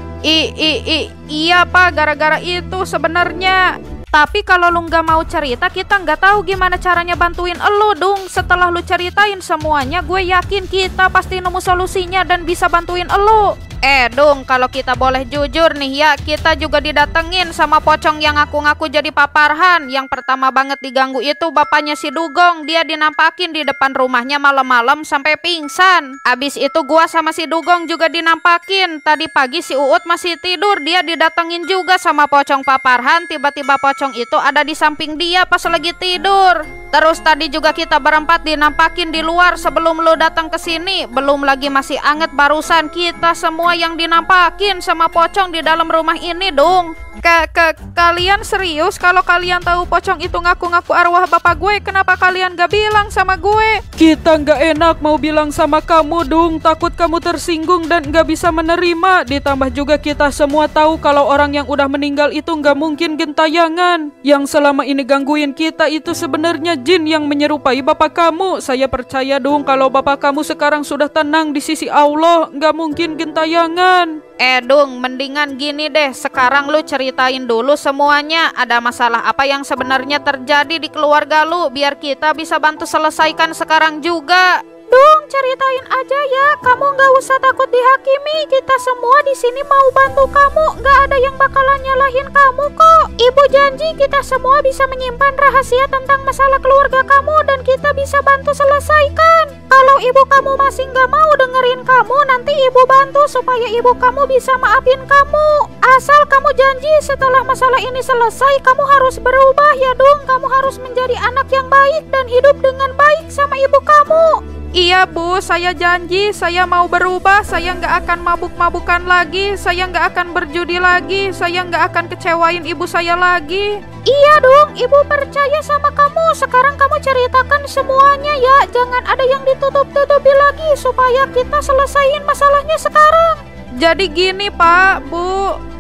Iya Pak, gara-gara itu sebenarnya. Tapi kalau lu nggak mau cerita, kita nggak tahu gimana caranya bantuin elu Dung. Setelah lu ceritain semuanya, gue yakin kita pasti nemu solusinya dan bisa bantuin elu. Dung, kalau kita boleh jujur nih ya, kita juga didatengin sama pocong yang ngaku-ngaku jadi Pak Farhan. Yang pertama banget diganggu itu bapaknya si Dugong. Dia dinampakin di depan rumahnya malam-malam sampai pingsan. Abis itu gua sama si Dugong juga dinampakin. Tadi pagi si Uut masih tidur, dia didatengin juga sama pocong Pak Farhan. Tiba-tiba pocong itu ada di samping dia pas lagi tidur. Terus tadi juga kita berempat dinampakin di luar sebelum lo datang ke sini. Belum lagi masih anget barusan kita semua yang dinampakin sama pocong di dalam rumah ini Dung. Kalian serius kalau kalian tahu pocong itu ngaku-ngaku arwah bapak gue? Kenapa kalian gak bilang sama gue? Kita nggak enak mau bilang sama kamu Dung, takut kamu tersinggung dan nggak bisa menerima. Ditambah juga kita semua tahu kalau orang yang udah meninggal itu nggak mungkin gentayangan. Yang selama ini gangguin kita itu sebenarnya jin yang menyerupai bapak kamu. Saya percaya Dung kalau bapak kamu sekarang sudah tenang di sisi Allah, nggak mungkin gentayangan. Dung, mendingan gini deh, sekarang lu ceritain dulu semuanya. Ada masalah apa yang sebenarnya terjadi di keluarga lu, biar kita bisa bantu selesaikan sekarang juga. Dung, ceritain aja ya, kamu gak usah takut dihakimi. Kita semua di sini mau bantu kamu, gak ada yang bakalan nyalahin kamu kok. Ibu janji kita semua bisa menyimpan rahasia tentang masalah keluarga kamu dan kita bisa bantu selesaikan. Kalau ibu kamu masih nggak mau dengerin kamu, nanti ibu bantu supaya ibu kamu bisa maafin kamu. Asal kamu janji setelah masalah ini selesai, kamu harus berubah ya Dung. Kamu harus menjadi anak yang baik dan hidup dengan baik sama ibu kamu. Iya Bu, saya janji, saya mau berubah, saya nggak akan mabuk-mabukan lagi, saya nggak akan berjudi lagi, saya nggak akan kecewain ibu saya lagi. Iya Dung, ibu percaya sama kamu. Sekarang kamu ceritakan semuanya ya, jangan ada yang ditutup-tutupi lagi supaya kita selesaiin masalahnya sekarang. Jadi gini Pak, Bu.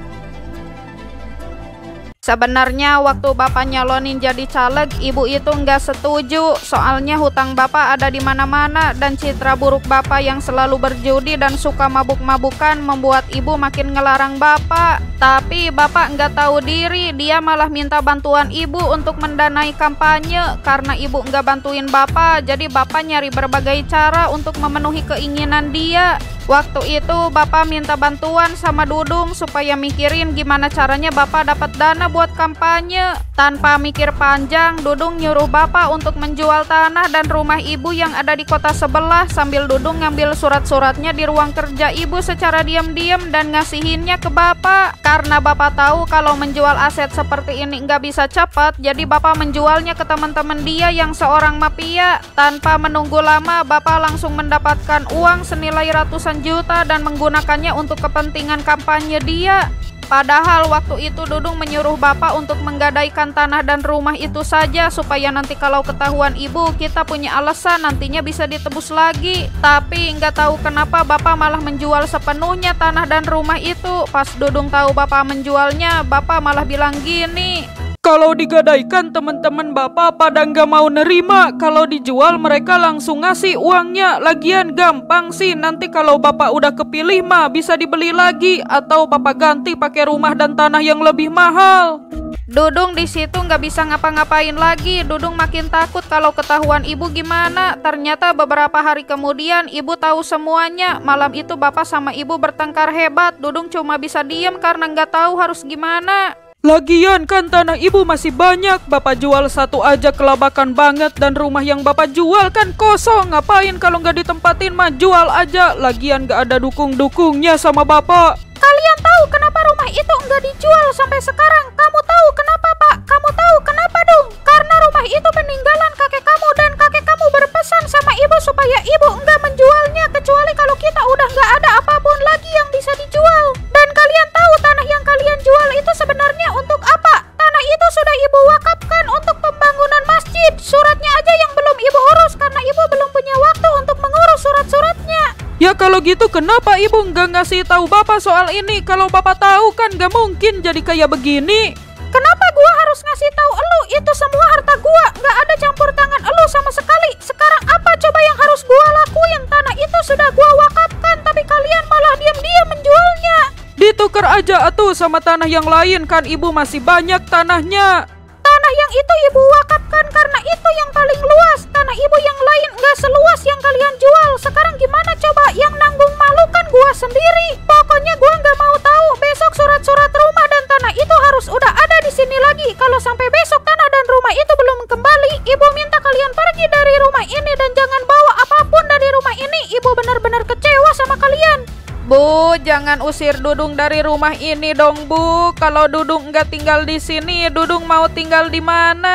Sebenarnya waktu bapak nyalonin jadi caleg, ibu itu nggak setuju. Soalnya hutang bapak ada di mana-mana dan citra buruk bapak yang selalu berjudi dan suka mabuk-mabukan membuat ibu makin ngelarang bapak. Tapi bapak nggak tahu diri, dia malah minta bantuan ibu untuk mendanai kampanye. Karena ibu nggak bantuin bapak, jadi bapak nyari berbagai cara untuk memenuhi keinginan dia. Waktu itu bapak minta bantuan sama Dudung supaya mikirin gimana caranya bapak dapat dana buat kampanye. Tanpa mikir panjang, Dudung nyuruh bapak untuk menjual tanah dan rumah ibu yang ada di kota sebelah sambil Dudung ngambil surat-suratnya di ruang kerja ibu secara diam-diam dan ngasihinnya ke bapak. Karena bapak tahu kalau menjual aset seperti ini nggak bisa cepat, jadi bapak menjualnya ke teman-teman dia yang seorang mafia. Tanpa menunggu lama, bapak langsung mendapatkan uang senilai ratusan juta dan menggunakannya untuk kepentingan kampanye dia. Padahal waktu itu Dudung menyuruh bapak untuk menggadaikan tanah dan rumah itu saja supaya nanti kalau ketahuan ibu kita punya alasan nantinya bisa ditebus lagi. Tapi nggak tahu kenapa bapak malah menjual sepenuhnya tanah dan rumah itu. Pas Dudung tahu bapak menjualnya, bapak malah bilang gini, kalau digadaikan teman-teman bapak pada nggak mau nerima. Kalau dijual mereka langsung ngasih uangnya. Lagian gampang sih, nanti kalau bapak udah kepilih mah bisa dibeli lagi. Atau bapak ganti pakai rumah dan tanah yang lebih mahal. Dudung di situ nggak bisa ngapa-ngapain lagi. Dudung makin takut kalau ketahuan ibu gimana. Ternyata beberapa hari kemudian ibu tahu semuanya. Malam itu bapak sama ibu bertengkar hebat. Dudung cuma bisa diem karena nggak tahu harus gimana. Lagian kan tanah ibu masih banyak. Bapak jual satu aja kelabakan banget. Dan rumah yang bapak jual kan kosong. Ngapain kalau nggak ditempatin mah jual aja. Lagian nggak ada dukung-dukungnya sama bapak. Kalian tahu kenapa rumah itu nggak dijual sampai sekarang? Kamu tahu kenapa Pak? Kamu tahu kenapa dong? Karena rumah itu peninggalan kakek kamu dan kakek kamu berpesan sama ibu supaya ibu nggak menjualnya kecuali kalau kita udah nggak ada apapun lagi yang bisa dijual. Dan kalian tahu tanah yang kalian jual itu sebenarnya untuk apa? Tanah itu sudah ibu wakafkan untuk pembangunan masjid. Suratnya aja yang belum ibu urus karena ibu belum punya waktu untuk mengurus surat-suratnya. Ya kalau gitu kenapa ibu nggak ngasih tahu bapak soal ini? Kalau bapak tahu kan nggak mungkin jadi kayak begini. Kenapa gua harus ngasih tahu elu? Itu semua harta gua, nggak ada campur tangan elu sama sekali. Sekarang apa coba yang harus gua lakuin? Tanah itu sudah gua wakafkan, tapi kalian malah diam-diam menjualnya. Ditukar aja atuh sama tanah yang lain, kan ibu masih banyak tanahnya. Tanah yang itu ibu wakafkan karena itu yang paling luas. Tanah ibu yang lain nggak seluas yang kalian jual. Sekarang gimana coba? Yang nanggung malu kan gua sendiri. Pokoknya gua nggak mau tahu. Besok surat-surat rumah dan tanah itu harus udah ada di sini lagi. Kalau sampai besok tanah dan rumah itu belum kembali, ibu minta kalian pergi dari rumah ini dan jangan bawa apapun dari rumah ini. Ibu benar-benar kecewa sama kalian. Bu, jangan usir Dudung dari rumah ini dong, Bu. Kalau Dudung nggak tinggal di sini, Dudung mau tinggal di mana?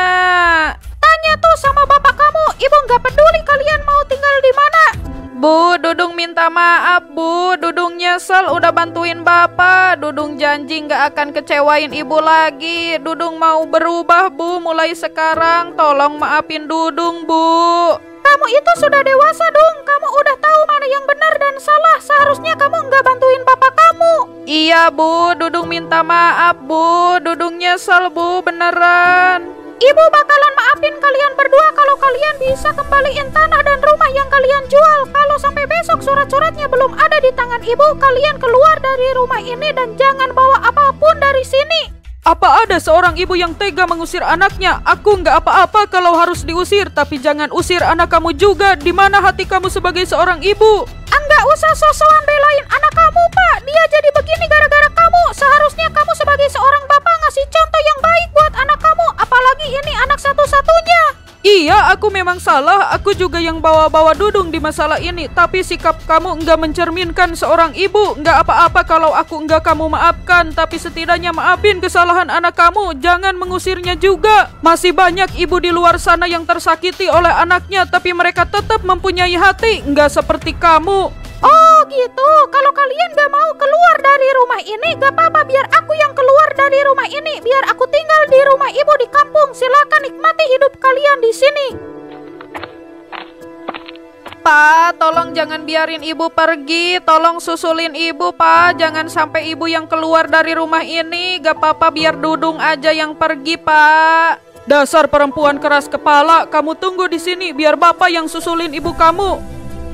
Tanya tuh sama bapak kamu. Ibu nggak peduli kalian mau tinggal di mana. Bu, Dudung minta maaf, Bu. Dudung nyesel udah bantuin Bapak. Dudung janji nggak akan kecewain Ibu lagi. Dudung mau berubah, Bu. Mulai sekarang, tolong maafin Dudung, Bu. Kamu itu sudah dewasa dong. Kamu udah tahu mana yang benar dan salah. Seharusnya kamu nggak bantuin bapak kamu. Iya, Bu. Dudung minta maaf, Bu. Dudung nyesel, Bu. Beneran. Ibu bakalan maafin kalian berdua kalau kalian bisa kembaliin tanah dan rumah yang kalian jual. Kalau sampai besok surat-suratnya belum ada di tangan ibu, kalian keluar dari rumah ini dan jangan bawa apapun dari sini. Apa ada seorang ibu yang tega mengusir anaknya? Aku nggak apa-apa kalau harus diusir, tapi jangan usir anak kamu juga. Di mana hati kamu sebagai seorang ibu? Enggak usah sosokan belain anak kamu, Pak. Dia jadi begini gara-gara kamu. Seharusnya kamu sebagai seorang bapak ngasih contoh yang baik. Iya, aku memang salah. Aku juga yang bawa-bawa Dudung di masalah ini. Tapi sikap kamu enggak mencerminkan seorang ibu. Enggak apa-apa kalau aku enggak kamu maafkan. Tapi setidaknya maafin kesalahan anak kamu. Jangan mengusirnya juga. Masih banyak ibu di luar sana yang tersakiti oleh anaknya. Tapi mereka tetap mempunyai hati. Enggak seperti kamu. Oh gitu, kalau kalian gak mau keluar dari rumah ini, gak apa-apa, biar aku yang keluar dari rumah ini. Biar aku tinggal di rumah ibu di kampung. Silakan nikmati hidup kalian di sini. Pak, tolong jangan biarin ibu pergi. Tolong susulin ibu, Pak. Jangan sampai ibu yang keluar dari rumah ini. Gak apa-apa, biar Dudung aja yang pergi, Pak. Dasar perempuan keras kepala. Kamu tunggu di sini biar bapak yang susulin ibu kamu.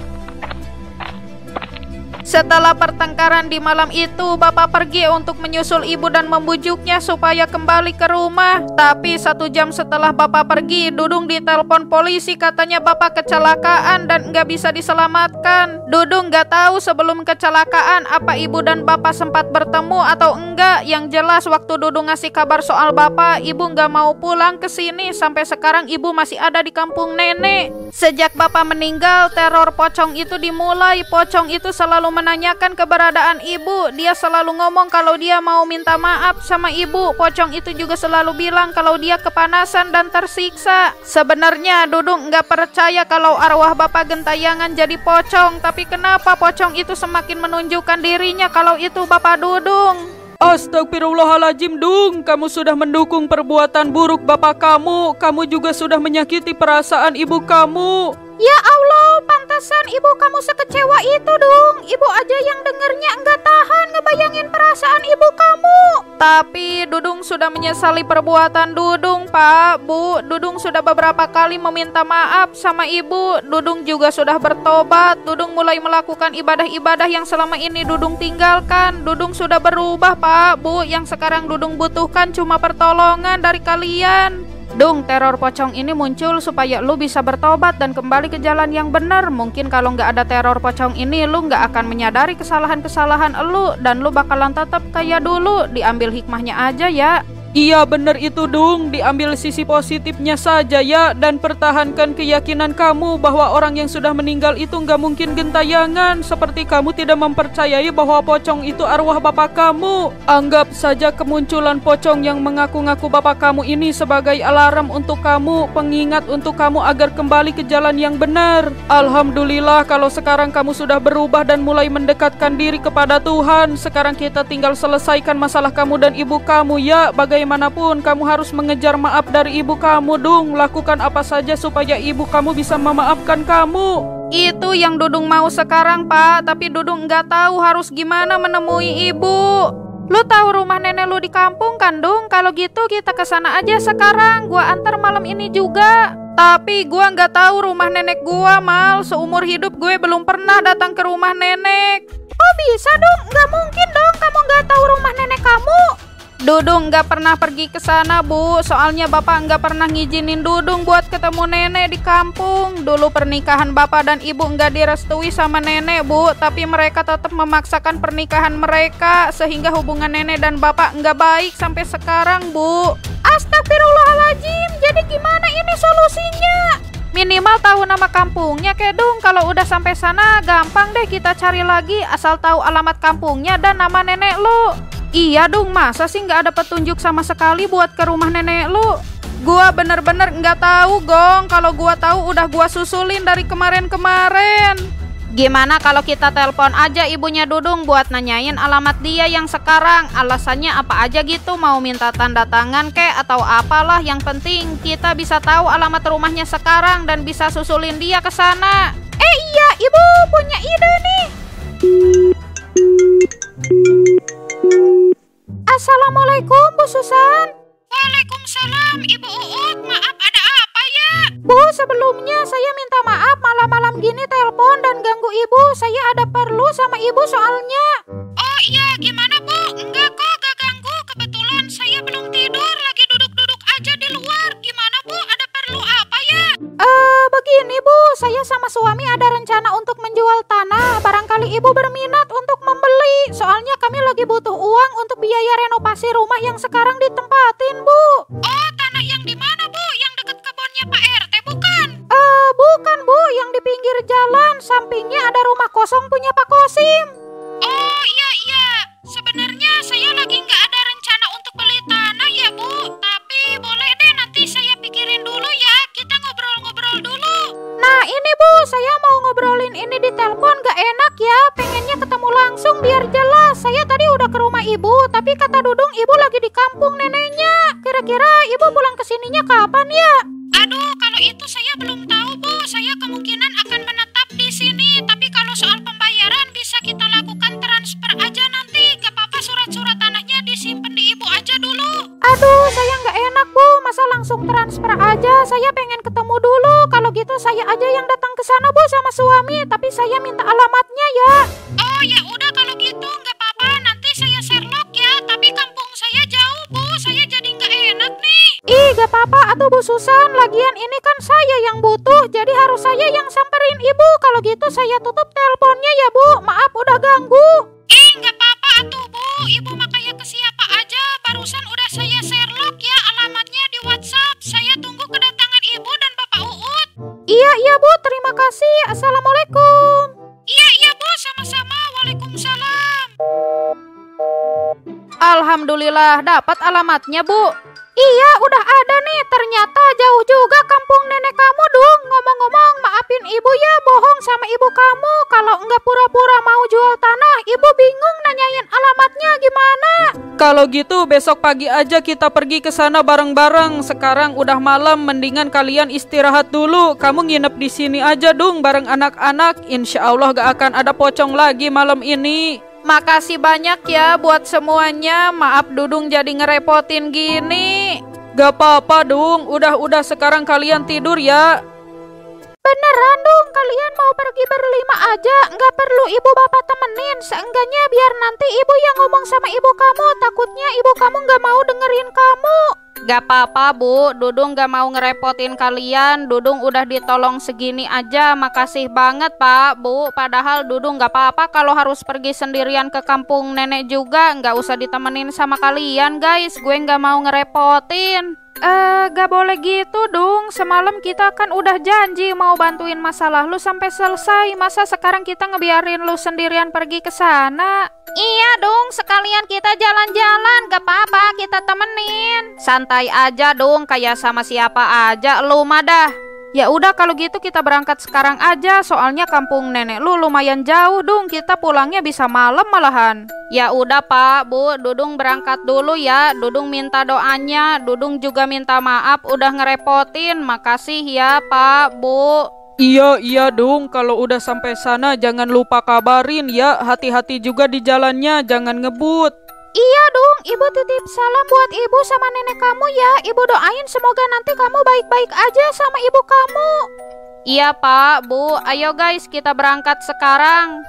Setelah pertengkaran di malam itu, bapak pergi untuk menyusul ibu dan membujuknya supaya kembali ke rumah. Tapi 1 jam setelah bapak pergi, Dudung ditelepon polisi, katanya bapak kecelakaan dan nggak bisa diselamatkan. Dudung nggak tahu sebelum kecelakaan apa ibu dan bapak sempat bertemu atau enggak. Yang jelas waktu Dudung ngasih kabar soal bapak, ibu nggak mau pulang ke sini. Sampai sekarang ibu masih ada di kampung nenek. Sejak bapak meninggal, teror pocong itu dimulai. Pocong itu selalu menanyakan keberadaan ibu. Dia selalu ngomong kalau dia mau minta maaf sama ibu. Pocong itu juga selalu bilang kalau dia kepanasan dan tersiksa. Sebenarnya Dudung nggak percaya kalau arwah bapak gentayangan jadi pocong. Tapi kenapa pocong itu semakin menunjukkan dirinya kalau itu bapak Dudung? Astagfirullahaladzim, Dung. Kamu sudah mendukung perbuatan buruk bapak kamu. Kamu juga sudah menyakiti perasaan ibu kamu. Ya Allah, pantasan ibu kamu sekecewa itu, Dung. Ibu aja yang dengernya nggak tahan ngebayangin perasaan ibu kamu. Tapi Dudung sudah menyesali perbuatan Dudung, Pak, Bu. Dudung sudah beberapa kali meminta maaf sama ibu. Dudung juga sudah bertobat. Dudung mulai melakukan ibadah-ibadah yang selama ini Dudung tinggalkan. Dudung sudah berubah, Pak, Bu. Yang sekarang Dudung butuhkan cuma pertolongan dari kalian. Dung, teror pocong ini muncul supaya lu bisa bertobat dan kembali ke jalan yang benar. Mungkin kalau nggak ada teror pocong ini, lu nggak akan menyadari kesalahan-kesalahan lu dan lu bakalan tetap kayak dulu. Diambil hikmahnya aja ya. Iya bener itu, Dung. Diambil sisi positifnya saja ya. Dan pertahankan keyakinan kamu bahwa orang yang sudah meninggal itu nggak mungkin gentayangan. Seperti kamu tidak mempercayai bahwa pocong itu arwah bapak kamu. Anggap saja kemunculan pocong yang mengaku-ngaku bapak kamu ini sebagai alarm untuk kamu, pengingat untuk kamu agar kembali ke jalan yang benar. Alhamdulillah kalau sekarang kamu sudah berubah dan mulai mendekatkan diri kepada Tuhan. Sekarang kita tinggal selesaikan masalah kamu dan ibu kamu ya. Bagaimanapun kamu harus mengejar maaf dari ibu kamu, Dung. Lakukan apa saja supaya ibu kamu bisa memaafkan kamu. Itu yang Dudung mau sekarang, Pak. Tapi Dudung nggak tahu harus gimana menemui ibu. Lu tahu rumah nenek lu di kampung kan, Dung? Kalau gitu kita ke sana aja sekarang. Gua antar malam ini juga. Tapi gua nggak tahu rumah nenek gua, Mal. Seumur hidup gue belum pernah datang ke rumah nenek. Oh bisa, Dung? Nggak mungkin dong kamu nggak tahu rumah nenek kamu. Dudung nggak pernah pergi ke sana, Bu. Soalnya bapak nggak pernah ngizinin Dudung buat ketemu nenek di kampung. Dulu pernikahan bapak dan ibu nggak direstui sama nenek, Bu. Tapi mereka tetap memaksakan pernikahan mereka sehingga hubungan nenek dan bapak nggak baik sampai sekarang, Bu. Astagfirullahaladzim. Jadi gimana ini solusinya? Minimal tahu nama kampungnya, Kedung. Kalau udah sampai sana, gampang deh kita cari lagi. Asal tahu alamat kampungnya dan nama nenek lu. Iya, Dung, masa sih nggak ada petunjuk sama sekali buat ke rumah nenek lu? Gua bener-bener nggak tahu, Gong. Kalau gua tahu udah gua susulin dari kemarin-kemarin. Gimana kalau kita telepon aja ibunya Dudung buat nanyain alamat dia yang sekarang? Alasannya apa aja gitu, mau minta tanda tangan kek atau apalah. Yang penting kita bisa tahu alamat rumahnya sekarang dan bisa susulin dia ke sana. Iya, ibu punya ide nih. Assalamualaikum, Bu Susan. Waalaikumsalam, Ibu Uut. Maaf, ada apa ya? Bu, sebelumnya saya minta maaf malam-malam gini telepon dan ganggu ibu. Saya ada perlu sama ibu soalnya. Oh iya, gimana Bu? Enggak kok, gak ganggu. Kebetulan saya belum tidur, lagi duduk-duduk aja di luar. Gimana Bu, ada perlu apa ya? Begini Bu, saya sama suami ada rencana untuk menjual tanah. Barangkali ibu berminat untuk membeli. Soalnya kami lagi butuh uang untuk biaya renovasi rumah yang sekarang ditempatin, Bu. Oh, tanah yang di mana Bu? Yang deket kebunnya Pak RT bukan? kan Bu, yang di pinggir jalan, sampingnya ada rumah kosong punya Pak Kosim. Oh iya, sebenarnya saya lagi nggak ada rencana untuk beli tanah ya Bu, tapi boleh deh nanti saya pikirin dulu ya, kita ngobrol-ngobrol dulu. Nah ini Bu, saya mau ngobrolin ini di telepon gak enak ya, pengennya ketemu langsung biar jelas. Saya tadi udah ke rumah Ibu, tapi kata Dudung Ibu lagi di kampung neneknya. Kira-kira Ibu pulang kesininya kapan ya? Aduh, kalau itu saya belum tahu Bu, saya kemungkinan akan menetap di sini, tapi kalau soal pembayaran bisa kita lakukan transfer aja nanti, gak apa-apa surat-surat tanahnya disimpan di Ibu aja dulu. Aduh, saya nggak enak Bu, masa langsung transfer aja? Saya pengen ketemu dulu. Kalau gitu saya aja yang datang ke sana Bu sama suami, tapi saya minta alamatnya ya. Oh ya udah kalau gitu nggak apa-apa, nanti saya Sherlock ya, tapi kampung saya jauh Bu, saya jadi nggak enak nih. Ih, gak apa-apa atuh Bu Susan, lagian ini kan saya yang butuh, jadi harus saya yang samperin Ibu. Kalau gitu saya tutup teleponnya ya Bu, maaf udah ganggu. Nggak apa-apa atuh Bu, Ibu makanya ke siapa aja, barusan udah saya Sherlock ya, alamatnya di WhatsApp. Saya tunggu kedatangan Ibu dan Bapak Uut. Iya Bu, terima kasih. Assalamualaikum. Iya Bu, sama-sama. Waalaikumsalam. Alhamdulillah dapat alamatnya Bu. Iya, udah ada nih. Ternyata jauh juga kampung nenek kamu, Dung. Ngomong-ngomong, maafin Ibu ya, bohong sama ibu kamu. Kalau enggak pura-pura mau jual tanah, Ibu bingung nanyain alamatnya gimana. Kalau gitu besok pagi aja kita pergi ke sana bareng-bareng. Sekarang udah malam, mendingan kalian istirahat dulu. Kamu nginep di sini aja Dung bareng anak-anak. Insya Allah gak akan ada pocong lagi malam ini. Makasih banyak ya buat semuanya. Maaf Dudung jadi ngerepotin gini. Gak apa-apa Dung, udah sekarang kalian tidur ya. Beneran Dung, kalian mau pergi berlima aja, nggak perlu ibu bapak temenin. Seenggaknya biar nanti ibu yang ngomong sama ibu kamu, takutnya ibu kamu nggak mau dengerin kamu. Gak apa-apa Bu, Dudung gak mau ngerepotin kalian. Dudung udah ditolong segini aja, makasih banget Pak, Bu. Padahal Dudung gak apa-apa kalau harus pergi sendirian ke kampung nenek juga. Gak usah ditemenin sama kalian guys, gue gak mau ngerepotin. Gak boleh gitu Dung, semalam kita kan udah janji mau bantuin masalah lu sampai selesai. Masa sekarang kita ngebiarin lu sendirian pergi ke sana? Iya Dung, sekalian kita jalan-jalan, gak apa-apa kita temenin. Santai aja Dung, kayak sama siapa aja lu mah dah. Ya udah kalau gitu kita berangkat sekarang aja, soalnya kampung nenek lu lumayan jauh Dung, kita pulangnya bisa malam malahan. Ya udah Pak, Bu, Dudung berangkat dulu ya. Dudung minta doanya, Dudung juga minta maaf udah ngerepotin. Makasih ya Pak, Bu. Iya Dung, kalau udah sampai sana jangan lupa kabarin ya. Hati-hati juga di jalannya, jangan ngebut. Iya Dung, Ibu titip salam buat Ibu sama nenek kamu ya. Ibu doain semoga nanti kamu baik-baik aja sama ibu kamu. Iya Pak, Bu, ayo guys kita berangkat sekarang.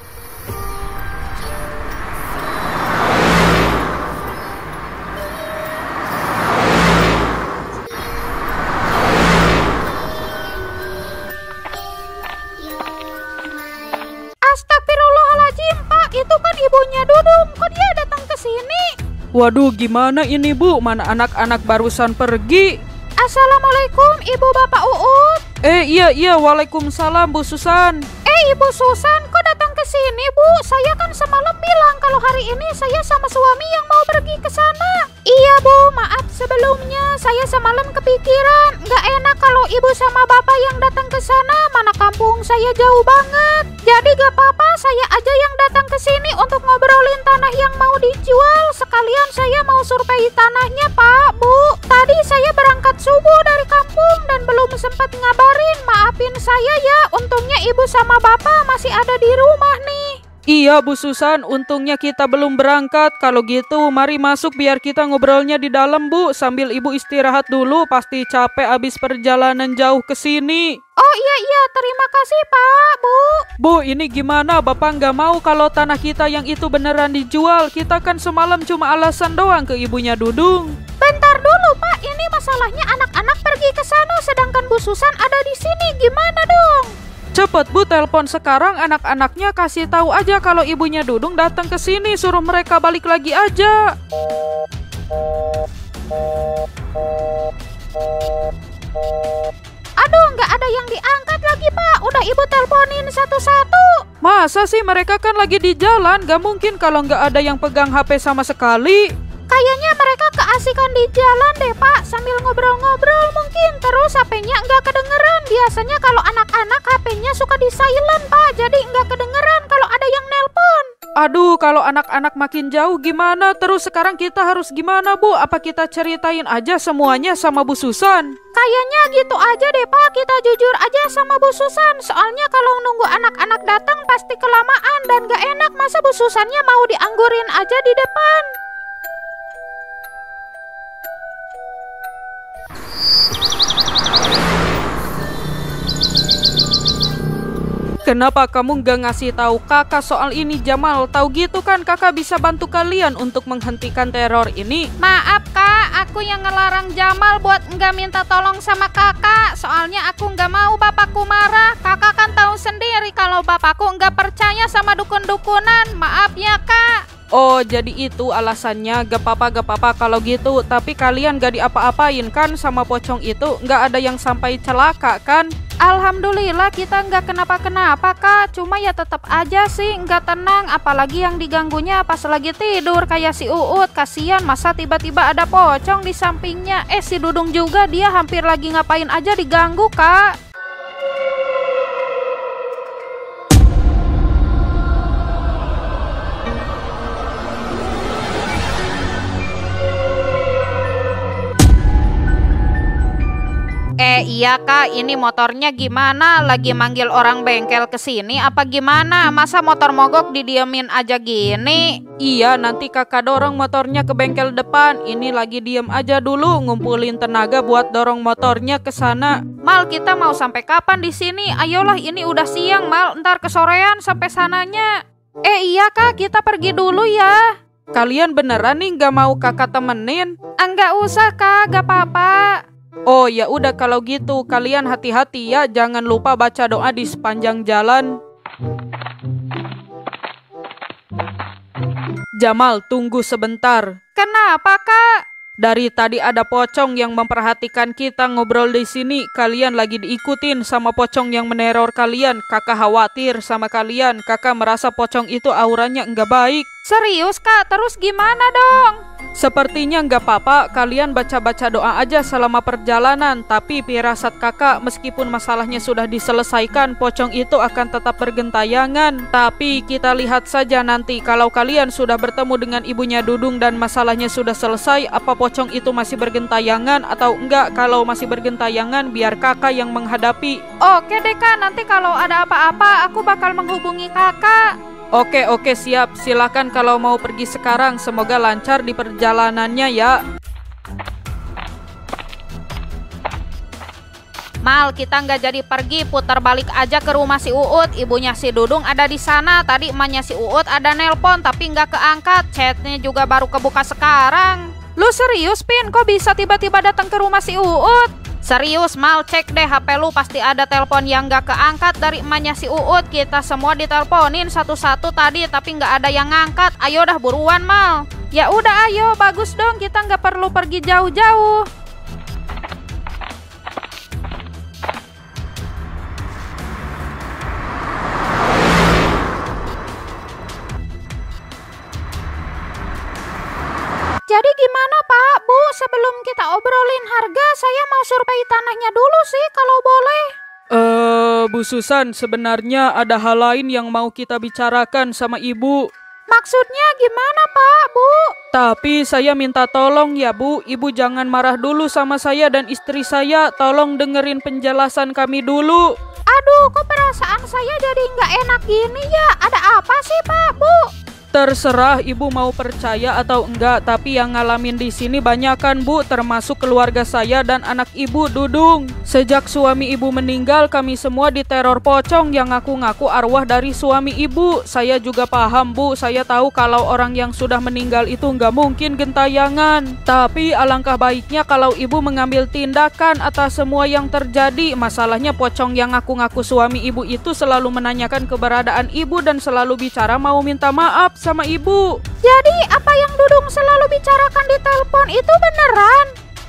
Astagfirullahaladzim Pak, itu kan ibunya Dudung, kok dia datang ke sini? Waduh, gimana ini Bu? Mana anak-anak barusan pergi? Assalamualaikum Ibu Bapak Uut. Iya, waalaikumsalam Bu Susan. Ibu Susan, kok datang ke sini Bu? Saya kan semalam bilang kalau hari ini saya sama suami yang mau pergi ke sana. Iya Bu, maaf sebelumnya, saya semalam kepikiran. Nggak enak kalau Ibu sama Bapak yang datang ke sana, mana kampung saya jauh banget. Jadi gak apa-apa, saya aja yang datang ke sini untuk ngobrolin tanah yang mau dijual. Sekalian saya mau survei tanahnya Pak, Bu. Tadi saya berangkat subuh dari kampung dan belum sempat ngabarin. Maafin saya ya, untungnya Ibu sama Bapak masih ada di rumah nih. Iya Bu Susan, untungnya kita belum berangkat. Kalau gitu mari masuk biar kita ngobrolnya di dalam Bu. Sambil Ibu istirahat dulu, pasti capek abis perjalanan jauh ke sini. Oh iya, terima kasih Pak, Bu. Bu, ini gimana? Bapak nggak mau kalau tanah kita yang itu beneran dijual? Kita kan semalam cuma alasan doang ke ibunya Dudung. Bentar dulu Pak, ini masalahnya anak-anak pergi ke sana sedangkan Bu Susan ada di sini. Gimana dong? Cepet Bu, telepon sekarang anak-anaknya, kasih tahu aja kalau ibunya Dudung datang ke sini, suruh mereka balik lagi aja. Aduh, nggak ada yang diangkat Masa sih mereka kan lagi di jalan, gak mungkin kalau nggak ada yang pegang HP sama sekali. Kayaknya mereka keasikan di jalan deh Pak, sambil ngobrol-ngobrol mungkin. Terus HP-nya nggak kedengeran. Biasanya kalau anak-anak HP-nya suka di silent Pak, jadi nggak kedengeran kalau ada yang nelpon. Aduh, kalau anak-anak makin jauh gimana? Terus sekarang kita harus gimana, Bu? Apa kita ceritain aja semuanya sama Bu Susan? Kayaknya gitu aja deh Pak, kita jujur aja sama Bu Susan. Soalnya kalau nunggu anak-anak datang pasti kelamaan dan gak enak. Masa Bu Susannya mau dianggurin aja di depan? Kenapa kamu gak ngasih tahu kakak soal ini, Jamal? Tahu gitu kan kakak bisa bantu kalian untuk menghentikan teror ini. Maaf Kak, aku yang ngelarang Jamal buat nggak minta tolong sama kakak. Soalnya aku nggak mau bapakku marah. Kakak kan tahu sendiri kalau bapakku nggak percaya sama dukun-dukunan. Maaf ya Kak. Oh, jadi itu alasannya. Gak apa-apa kalau gitu. Tapi kalian gak diapa-apain kan sama pocong itu? Gak ada yang sampai celaka kan? Alhamdulillah kita nggak kenapa-kenapa Kak. Cuma ya tetap aja sih nggak tenang. Apalagi yang diganggunya pas lagi tidur kayak si Uut. Kasian masa tiba-tiba ada pocong di sampingnya. Si Dudung juga, dia hampir lagi ngapain aja diganggu Kak. Iya Kak, ini motornya gimana? Lagi manggil orang bengkel ke sini apa gimana? Masa motor mogok didiemin aja gini? Iya, nanti kakak dorong motornya ke bengkel depan. Ini lagi diem aja dulu, ngumpulin tenaga buat dorong motornya ke sana. Mal, kita mau sampai kapan di sini? Ayolah, ini udah siang Mal, ntar kesorean sampai sananya. Iya Kak, kita pergi dulu ya. Kalian beneran nih gak mau kakak temenin? Enggak usah Kak, gak apa-apa. Oh ya udah kalau gitu kalian hati-hati ya, jangan lupa baca doa di sepanjang jalan. Jamal, tunggu sebentar. Kenapa Kak? Dari tadi ada pocong yang memperhatikan kita ngobrol di sini. Kalian lagi diikutin sama pocong yang meneror kalian. Kakak khawatir sama kalian. Kakak merasa pocong itu auranya nggak baik. Serius Kak? Terus gimana dong? Sepertinya nggak apa-apa, kalian baca-baca doa aja selama perjalanan. Tapi firasat kakak, meskipun masalahnya sudah diselesaikan, pocong itu akan tetap bergentayangan. Tapi kita lihat saja nanti kalau kalian sudah bertemu dengan ibunya Dudung dan masalahnya sudah selesai, apa pocong itu masih bergentayangan atau enggak. Kalau masih bergentayangan, biar kakak yang menghadapi. Oke deh Kak, nanti kalau ada apa-apa aku bakal menghubungi kakak. Oke, siap. Silakan kalau mau pergi sekarang. Semoga lancar di perjalanannya ya. Mal, kita nggak jadi pergi, putar balik aja ke rumah si Uut. Ibunya si Dudung ada di sana. Tadi emaknya si Uut ada nelpon tapi nggak keangkat. Chatnya juga baru kebuka sekarang. Lu serius Pin? Kok bisa tiba-tiba datang ke rumah si Uut? Serius Mal, cek deh HP lu, pasti ada telepon yang gak keangkat dari emaknya si Uut. Kita semua diteleponin satu-satu tadi tapi gak ada yang ngangkat. Ayo dah buruan Mal. Ya udah ayo, bagus dong, kita gak perlu pergi jauh-jauh. Jadi gimana Pak, Bu? Sebelum kita obrolin harga, saya mau survei tanahnya dulu sih kalau boleh. Bu Susan, sebenarnya ada hal lain yang mau kita bicarakan sama ibu. Maksudnya gimana Pak, Bu? Tapi saya minta tolong ya Bu, ibu jangan marah dulu sama saya dan istri saya. Tolong dengerin penjelasan kami dulu. Aduh, kok perasaan saya jadi nggak enak gini ya? Ada apa sih Pak, Bu? Terserah ibu mau percaya atau enggak, tapi yang ngalamin di sini banyak kan Bu, termasuk keluarga saya dan anak ibu Dudung. Sejak suami ibu meninggal, kami semua diteror pocong yang ngaku-ngaku arwah dari suami ibu. Saya juga paham Bu, saya tahu kalau orang yang sudah meninggal itu nggak mungkin gentayangan. Tapi alangkah baiknya kalau ibu mengambil tindakan atas semua yang terjadi. Masalahnya pocong yang ngaku-ngaku suami ibu itu selalu menanyakan keberadaan ibu dan selalu bicara mau minta maaf sama ibu. Jadi apa yang Dudung selalu bicarakan di telepon itu beneran?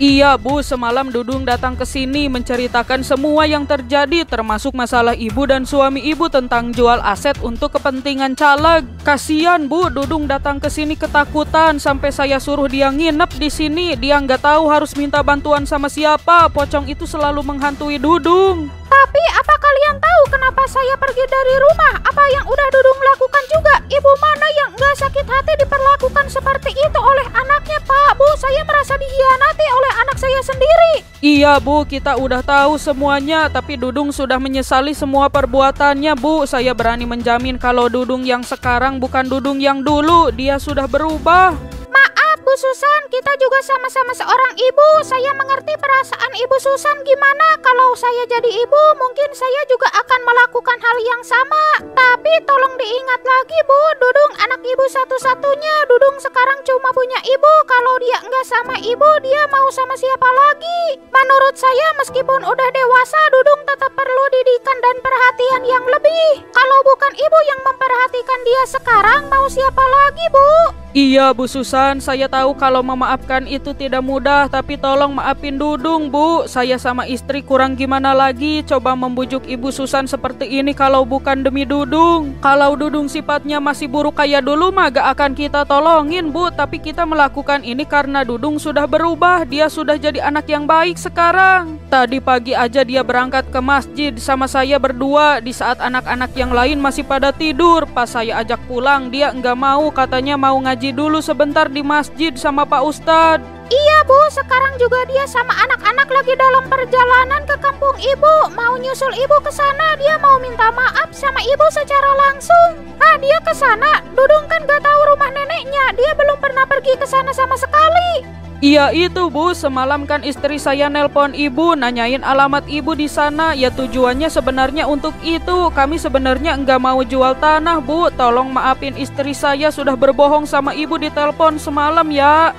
Iya Bu, semalam Dudung datang ke sini menceritakan semua yang terjadi, termasuk masalah ibu dan suami ibu tentang jual aset untuk kepentingan caleg. Kasian Bu, Dudung datang ke sini ketakutan sampai saya suruh dia nginep di sini. Dia nggak tahu harus minta bantuan sama siapa. Pocong itu selalu menghantui Dudung. Tapi apa kalian tahu kenapa saya pergi dari rumah? Apa yang udah Dudung lakukan juga? Ibu mana yang nggak sakit hati diperlakukan seperti itu oleh anaknya, Pak? Bu, saya merasa dihianati oleh anak saya sendiri. Iya Bu, kita udah tahu semuanya, tapi Dudung sudah menyesali semua perbuatannya Bu. Saya berani menjamin kalau Dudung yang sekarang bukan Dudung yang dulu, dia sudah berubah. Maaf Bu Susan, kita juga sama-sama seorang ibu. Saya mengerti perasaan Ibu Susan gimana. Kalau saya jadi ibu, mungkin saya juga akan melakukan hal yang sama. Tapi tolong diingat lagi Bu, Dudung anak ibu satu-satunya. Dudung sekarang cuma punya ibu. Kalau dia nggak sama ibu, dia mau sama siapa lagi? Menurut saya meskipun udah dewasa, Dudung tetap perlu didikan dan perhatian yang lebih. Kalau bukan ibu yang memperhatikan dia sekarang, mau siapa lagi Bu? Iya Bu Susan, saya tahu kalau memaafkan itu tidak mudah, tapi tolong maafin Dudung Bu. Saya sama istri kurang gimana lagi coba membujuk Ibu Susan seperti ini kalau bukan demi Dudung. Kalau Dudung sifatnya masih buruk kayak dulu mah gak akan kita tolongin Bu. Tapi kita melakukan ini karena Dudung sudah berubah, dia sudah jadi anak yang baik sekarang. Tadi pagi aja dia berangkat ke masjid sama saya berdua di saat anak-anak yang lain masih pada tidur. Pas saya ajak pulang dia nggak mau, katanya mau ngaji dulu sebentar di masjid sama Pak Ustadz. Iya Bu, sekarang juga dia sama anak-anak lagi dalam perjalanan ke kampung ibu. Mau nyusul ibu ke sana, dia mau minta maaf sama ibu secara langsung. Ah, dia ke sana. Dudung kan gak tahu rumah neneknya. Dia belum pernah pergi ke sana sama sekali. Iya itu Bu, semalam kan istri saya nelpon ibu nanyain alamat ibu di sana. Ya tujuannya sebenarnya untuk itu. Kami sebenarnya nggak mau jual tanah Bu. Tolong maafin istri saya sudah berbohong sama ibu di telepon semalam ya.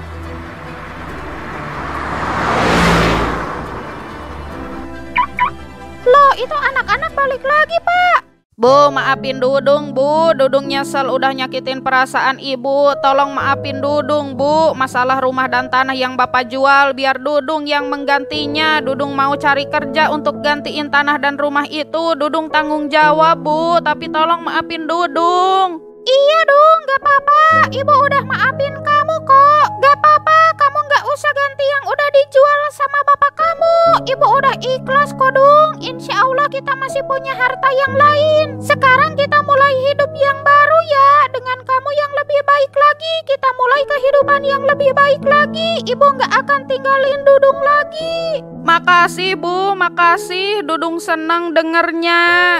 Loh, itu anak-anak balik lagi Pak. Bu, maafin Dudung Bu, Dudung nyesel udah nyakitin perasaan ibu. Tolong maafin Dudung Bu, masalah rumah dan tanah yang Bapak jual biar Dudung yang menggantinya. Dudung mau cari kerja untuk gantiin tanah dan rumah itu. Dudung tanggung jawab Bu, tapi tolong maafin Dudung. Iya Dung, gak apa-apa. Ibu udah maafin kamu kok. Gak apa-apa, kamu gak usah ganti yang udah dijual sama bapak kamu. Ibu udah ikhlas kok Dung. Insya Allah kita masih punya harta yang lain. Sekarang kita mulai hidup yang baru ya. Dengan kamu yang lebih baik lagi. Kita mulai kehidupan yang lebih baik lagi. Ibu gak akan tinggalin Dudung lagi. Makasih Bu, makasih. Dudung senang dengernya.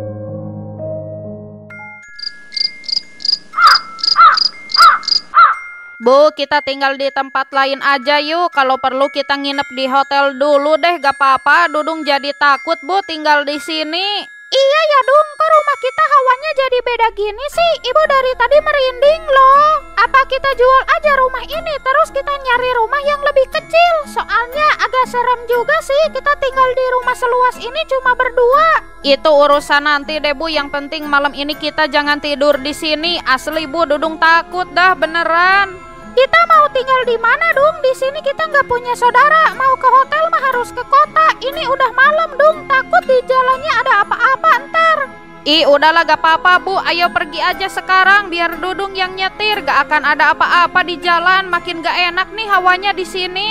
Bu, kita tinggal di tempat lain aja yuk. Kalau perlu kita nginep di hotel dulu deh, gak apa-apa. Dudung jadi takut Bu tinggal di sini. Iya ya Dung, kok rumah kita hawanya jadi beda gini sih? Ibu dari tadi merinding loh. Apa kita jual aja rumah ini terus kita nyari rumah yang lebih kecil? Soalnya agak serem juga sih kita tinggal di rumah seluas ini cuma berdua. Itu urusan nanti deh Bu, yang penting malam ini kita jangan tidur di sini. Asli Bu, Dudung takut dah beneran. Kita mau tinggal di mana Dung? Di sini kita nggak punya saudara. Mau ke hotel mah harus ke kota. Ini udah malam Dung. Takut di jalannya ada apa-apa ntar. Ih, udahlah gak apa-apa Bu. Ayo pergi aja sekarang biar Dudung yang nyetir. Gak akan ada apa-apa di jalan. Makin gak enak nih hawanya di sini.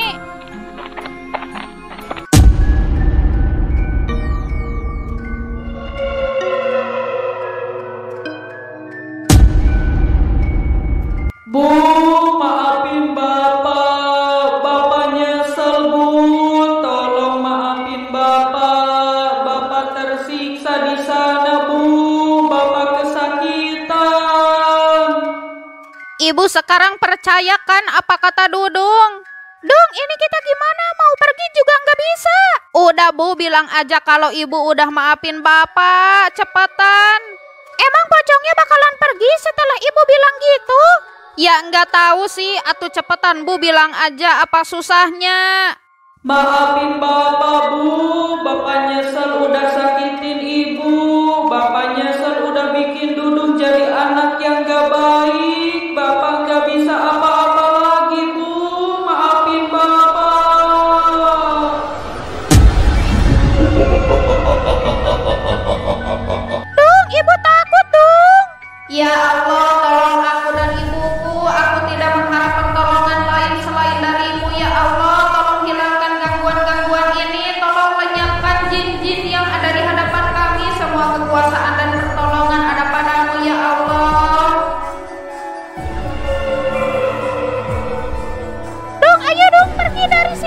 Bu, maafin Bapak. Bapak nyesel Bu. Tolong maafin Bapak. Bapak tersiksa di sana Bu. Bapak kesakitan. Ibu sekarang percayakan apa kata Dudung? Dung, ini kita gimana? Mau pergi juga nggak bisa. Udah Bu, bilang aja kalau ibu udah maafin Bapak. Cepetan. Emang pocongnya bakalan pergi setelah ibu bilang gitu? Ya nggak tahu sih, atuh cepetan Bu, bilang aja apa susahnya. Maafin Bapak Bu. Bapak nyesel udah sakitin Ibu. Bapak nyesel udah bikin Dudung jadi anak yang gak baik. Bapak gak bisa apa-apa lagi Bu. Maafin Bapak.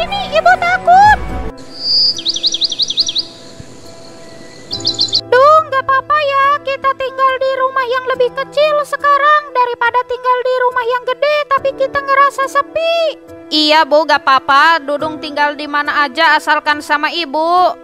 sini, Ibu takut. Duh, nggak apa-apa ya, kita tinggal di rumah yang lebih kecil sekarang daripada tinggal di rumah yang gede tapi kita ngerasa sepi. Iya Bu, gak apa-apa. Dudung tinggal di mana aja asalkan sama Ibu.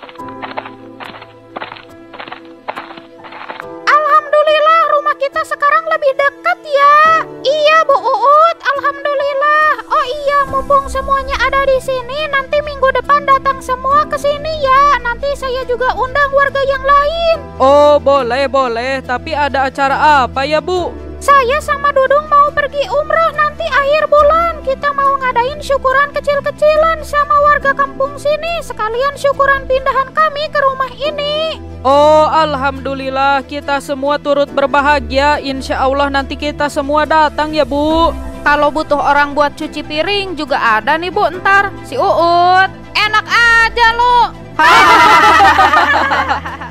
Alhamdulillah rumah kita sekarang lebih dekat ya. Iya Bu Uut, alhamdulillah. Oh iya, mumpung semuanya ada di sini, nanti minggu depan datang semua ke sini ya. Nanti saya juga undang warga yang lain. Oh, boleh. Tapi ada acara apa ya, Bu? Saya sama Dudung mau pergi umroh nanti akhir bulan. Kita mau ngadain syukuran kecil-kecilan sama warga kampung sini. Sekalian syukuran pindahan kami ke rumah ini. Oh, alhamdulillah, kita semua turut berbahagia. Insya Allah nanti kita semua datang ya, Bu. Kalau butuh orang buat cuci piring juga ada nih Bu ntar. Si Uut. Enak aja lu.